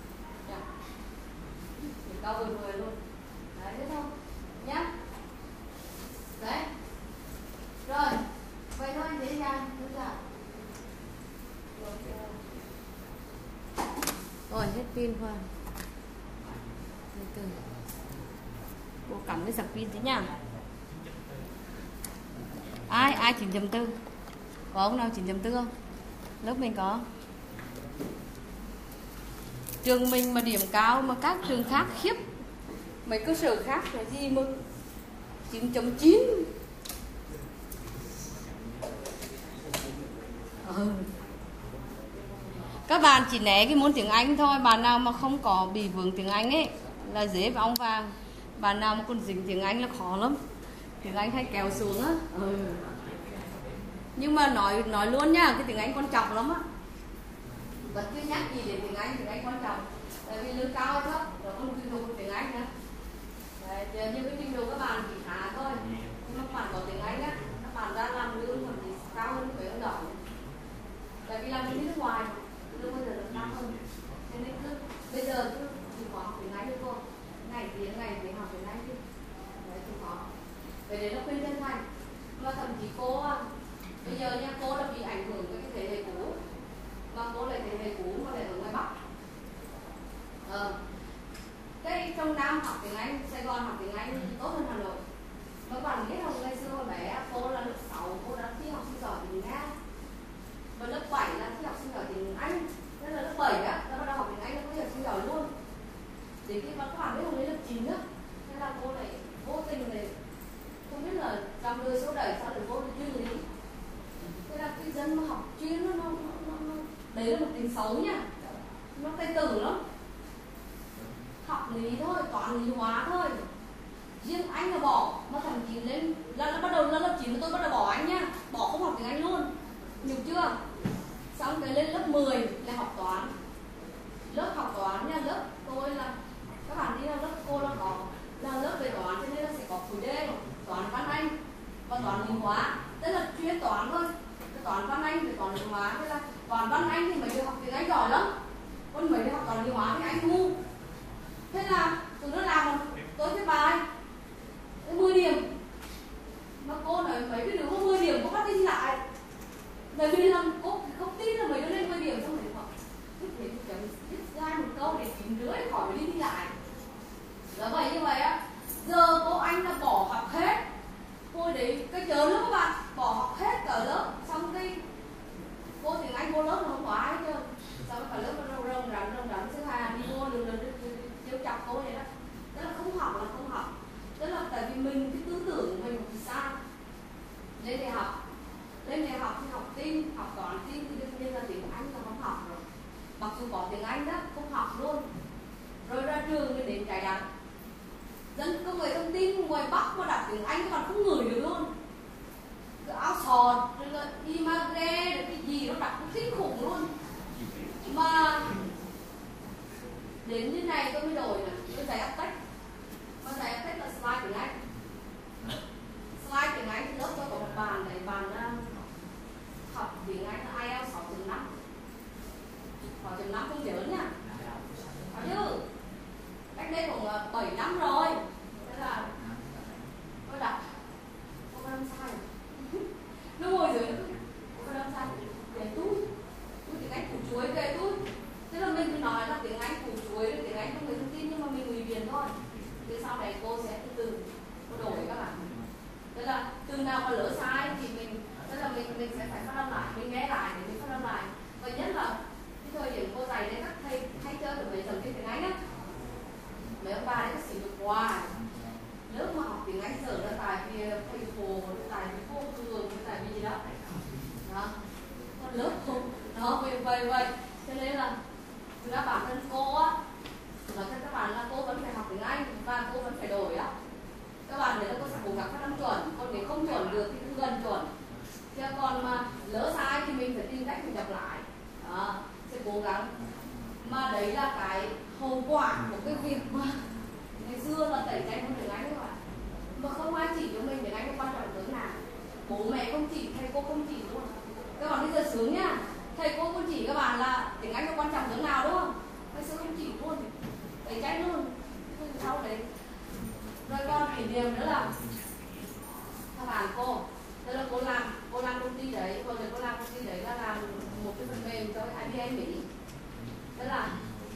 Điểm cao vừa luôn. Đấy, thế thôi nhá. Đấy. Rồi, vậy thôi, dễ dàng, đơn giản. Rồi, hết pin thôi. Từ từ. Cô cắm cái sạc pin tí nha. Ai 9.4? Có ông nào 9.4 không? Lớp mình có. Trường mình mà điểm cao mà các trường khác khiếp. Mấy cơ sở khác là gì mà 9.9. Các bạn chỉ né cái môn tiếng Anh thôi. Bạn nào mà không có bị vướng tiếng Anh ấy là dễ với ong vàng. Bạn nào mà còn dính tiếng Anh là khó lắm. Tiếng Anh hay kéo xuống á. Nhưng mà nói luôn nha, cái tiếng Anh quan trọng lắm á. Vẫn cứ nhắc gì để tiếng Anh quan trọng. Tại vì lương cao thấp, rồi không trình độ tiếng Anh nữa. Đấy, như cái trình độ các bạn chỉ khá thôi. Nhưng mà các bạn có tiếng Anh á, các bạn ra làm lương còn thì cao hơn mấy ông đỏ. Tại vì làm bên nước ngoài, lương bây giờ nó cao hơn. Cho nên cứ bây giờ cứ chịu khó học tiếng Anh đi cô. Ngày thì học tiếng Anh đi. Đấy, chịu khó. Vậy đấy là khuyên chân thành. Mà thậm chí cô bây giờ nha, cô đã bị ảnh hưởng với cái thế hệ cũ. Mà cô lại thế hệ cũ mà lại ở ngoài Bắc. Cái trong Nam học tiếng Anh, Sài Gòn học tiếng Anh tốt hơn Hà Nội. Mà các bạn biết không, ngày xưa hồi bé cô là lớp 6, cô đã thi học sinh giỏi tiếng Nga. Và lớp 7 là thi học sinh giỏi tiếng Anh. Nên là lớp 7 á, nó bắt đầu học tiếng Anh, nó có thi học sinh giỏi luôn. Đến khi mà các bạn biết không, đến lớp 9 á, thế là cô lại vô tình này không biết là trong đưa số đẩy sao được vô được chuyên lý. Thế là Đấy là một tính xấu nha, nó tay tử lắm. Học lý thôi, toán lý hóa thôi. Riêng anh là bỏ, mà thậm chí lên là bắt đầu lớp 9 tôi bắt đầu bỏ anh nhá, bỏ không học tiếng Anh luôn, nhục chưa? Xong cái lên lớp 10 là học toán, lớp học toán nha, lớp tôi là các bạn đi là lớp cô là có là lớp về toán, cho nên là sẽ có khối D, toán văn Anh và toán lý hóa, tức là chuyên toán thôi, toán văn Anh và toán lý hóa. Thế là toán văn Anh thì mấy đứa học tiếng Anh giỏi lắm, còn mấy đứa học toán lý hóa thì anh ngu. Thế là tụi nó làm tôi viết bài 10 điểm, mà cô nói mấy cái đứa có 10 điểm cô bắt đi thi lại, bởi vì là cô không tin là mấy đứa lên 10 điểm, xong rồi họ viết ra một câu để 9,5 khỏi đi thi lại. Là vậy như vậy á, giờ cô anh đã bỏ học hết, cô đấy cái chớ lớp các bạn, bỏ học hết cả lớp, xong cái cô tiếng Anh cô lớp nó không có ai hết trơn, xong cả lớp nó rồng rắn xếp hàng đi vô đường trêu chọc cô vậy đó. Tức là không học là không học, tức là tại vì mình cái tư tưởng của mình thì sai. Lên đại học thì học tin, học toán tin thì đương nhiên là tiếng Anh là không học rồi, mặc dù có tiếng Anh đó không học luôn. Rồi ra trường thì đến trái đắng, dân công nghệ thông tin ngoài Bắc mà đọc tiếng Anh còn không ngửi được luôn, cái áo sọt rồi là imagre rồi cái gì nó đọc cũng kinh khủng luôn. Mà đến như này tôi mới đổi này, tôi dạy Aptech, mà dạy Aptech là slide tiếng Anh. Slide tiếng Anh thì lớp tôi có một bàn đấy, bàn học tiếng Anh là IELTS 6.5, 6.5 không nhớ nha, có chứ, cách đây cũng 7 năm rồi. Thế là tôi đọc, cô làm sai nó ngồi dưới nó cô làm sai, để tôi tiếng Anh củ chuối về tôi. Thế là mình cứ nói là tiếng Anh củ chuối, tiếng Anh công nghệ thông tin, nhưng mà mình ngụy biện thôi. Thế sau này cô sẽ từ từ cô đổi các bạn. Thế là từ nào mà lỡ sai thì mình, tức là mình sẽ phải phát âm lại, mình nghe lại để mình phát âm lại. Và nhất là cái thời điểm cô dạy đến các thầy hay chơi được mấy dòng tiếng Anh á, mấy ông bà đấy sử dụng hoài. Lớp mà học tiếng Anh giờ là tại vì thầy cô, tại vì cô thường, tại vì gì đó. Đó, con lớp không, đó vậy. Cho nên là thực ra bản thân cô á, nói thật các bạn là cô vẫn phải học tiếng Anh và cô vẫn phải đổi á. Các bạn đấy là cô sẽ cố gắng phát âm chuẩn, còn nếu không chuẩn được thì cũng gần chuẩn. Chứ còn mà lỡ sai thì mình phải tìm cách mình đọc lại. Đó, sẽ cố gắng. Mà đấy là cái hậu quả của cái việc mà ngày xưa là tẩy chay con tiếng Anh các bạn. Mà không ai chỉ cho mình tiếng Anh quan trọng tới nào. Bố mẹ không chỉ, thầy cô không chỉ luôn. Các bạn bây giờ sướng nhá, thầy cô không chỉ các bạn là tiếng Anh nó quan trọng tới nào đúng không? Ngày xưa không chỉ luôn, tẩy chay luôn. Sau đấy rồi con kỷ niệm nữa là các bạn cô, tức là cô làm công ty đấy, rồi cô làm công ty đấy là làm một cái phần mềm cho IBM Mỹ. Tức là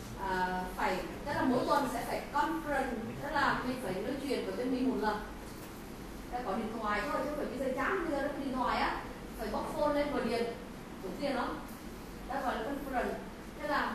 tức là mỗi tuần sẽ phải conference, tức là mình phải nói chuyện với bên mình một lần. Đã có điện thoại thôi chứ không phải bây giờ chán, bây giờ nó điện thoại á, phải bóc phone lên gọi điện, tốn tiền lắm. Đã gọi là conference, tức là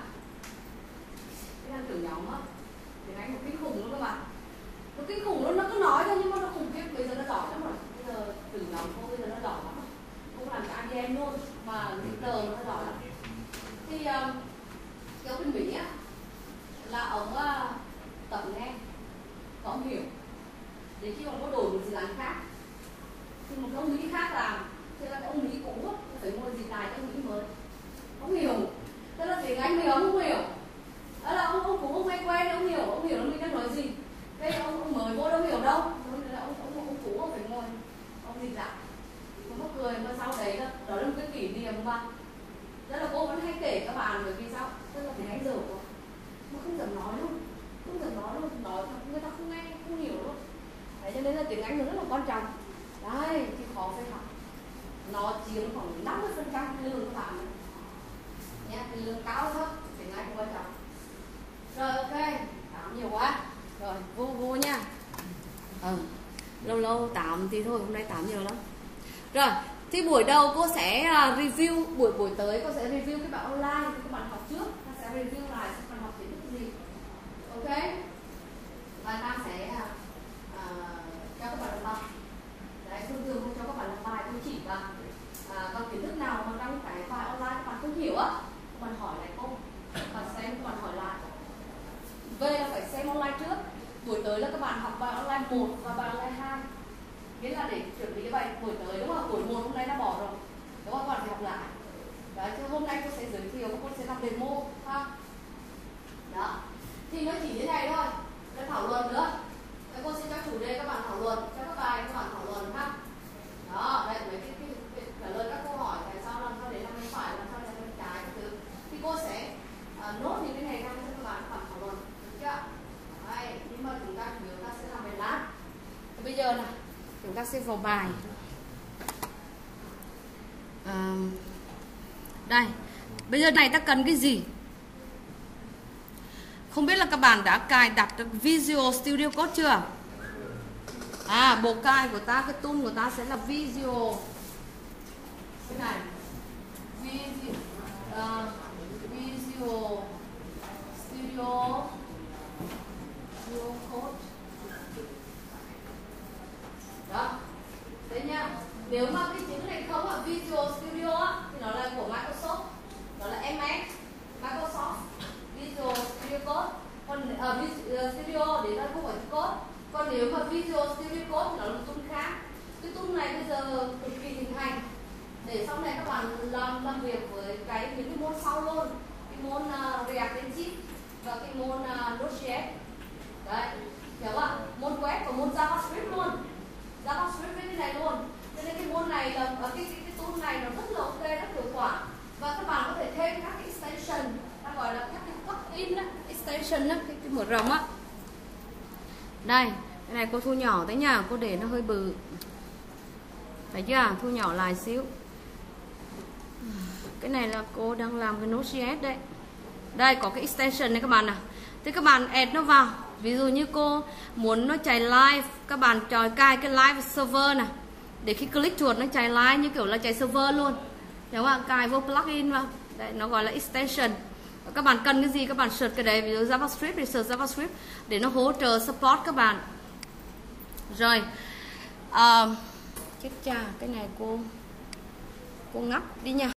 cái thằng trưởng nhóm á, tiếng Anh một kinh khủng luôn các bạn. Nó kinh khủng luôn, nó cứ nói thôi nhưng mà nó khủng khiếp, bây giờ nó giỏi lắm rồi. Bây giờ trưởng nhóm cô bây giờ nó giỏi lắm rồi. Cô làm cái IBM luôn, mà leader nó giỏi lắm. Thì cái ông bên Mỹ á, là ông tập nghe, và ông hiểu. Để khi mà có đổi một dự án khác, thì một ông Mỹ khác làm, thế là cái ông Mỹ cũ á, phải mua gì tài cho ông Mỹ mới. Ông hiểu, tức là tiếng Anh thì ông không hiểu. Đó là ông cũ ông quen ông hiểu là mình đang nói gì. Cái ông mới vô đâu hiểu đâu, nên là ông cũ ông phải ngồi, ông dịch lại. Ông mắc cười, mà sau đấy đó là một cái kỷ niệm mà. Đó là cô vẫn hay kể các bạn, bởi vì sao? Tức là tiếng Anh dở quá, mà không dám nói luôn, nói người ta không nghe, không hiểu luôn. Đấy, cho nên là tiếng Anh nó rất là quan trọng. Đấy, thì khó phải học. Nó chiếm khoảng 50% cái lương các bạn nhé, cái lương cao thấp, tiếng Anh quan trọng. Rồi ok, tạm nhiều quá. Rồi, vô nha. Lâu tạm thì thôi, hôm nay tạm nhiều lắm. Rồi, thì buổi đầu cô sẽ review, buổi tới cô sẽ review cái bạn online, thì các bạn học trước, ta sẽ review lại các bạn học kiến thức gì. Ok? Và ta sẽ cho các bạn làm bài. Đấy, thường cho các bạn làm bài, cô chỉ bằng kiến thức nào mà trong cái file online các bạn không hiểu á, là các bạn học bài online 1 và bài online 2, nghĩa là để chuẩn bị cái bài buổi tới, đúng không? Buổi 1 hôm nay đã bỏ rồi, đúng không? Các bạn phải học lại. Đấy, chứ hôm nay cô sẽ giới thiệu, cô sẽ làm demo ha. Đó, thì nó chỉ thế này thôi, để thảo luận nữa. Đấy, cô sẽ cho chủ đề các bạn thảo luận, cho các bài các bạn thảo luận ha. Đó, đây mấy cái trả lời các câu hỏi, tại sao làm sao để làm bên phải, làm sao để làm bên trái các thứ. Thì cô sẽ nốt những cái này ra cho các bạn thảo luận, được chưa? Đấy, nhưng mà chúng ta chủ yếu ta sẽ làm bài lát. Bây giờ này, chúng ta sẽ vào bài. Đây, bây giờ này ta cần cái gì? Không biết là các bạn đã cài đặt được Visual Studio Code chưa? Bộ cài của ta, cái tool của ta sẽ là Visual. Cái này Visual Studio Code. Đó, đấy nha. Nếu mà cái chữ này không ở Visual Studio á, thì nó là của Microsoft, nó là MS Microsoft Visual Studio Code. Còn Visual Studio để ra không phải code. Còn nếu mà Visual Studio Code thì nó là một tool khác. Cái tool này bây giờ cực kỳ hình thành để sau này các bạn làm việc với những cái môn sau luôn, cái môn React Native và cái môn Node.js. Đấy, hiểu không? Môn web và môn JavaScript luôn, JavaScript với cái này luôn. Cho nên cái môn này là cái tool này nó rất là ok, rất hiệu quả. Và các bạn có thể thêm các cái extension, ta gọi là các cái plugin á, extension á, cái mở rộng á. Đây, cái này cô thu nhỏ tới nhà, cô để nó hơi bự. Thấy chưa? Thu nhỏ lại xíu. Cái này là cô đang làm cái Node.js đấy. Đây có cái extension này các bạn nào. Thế các bạn add nó vào. Ví dụ như cô muốn nó chạy live, các bạn cài cái live server này, để khi click chuột nó chạy live như kiểu là chạy server luôn. Đúng không? Cài vô plugin vào. Đấy, nó gọi là extension. Các bạn cần cái gì các bạn search cái đấy, ví dụ JavaScript thì search JavaScript để nó hỗ trợ support các bạn. Rồi. Chết cha, cái này cô ngắt đi nha.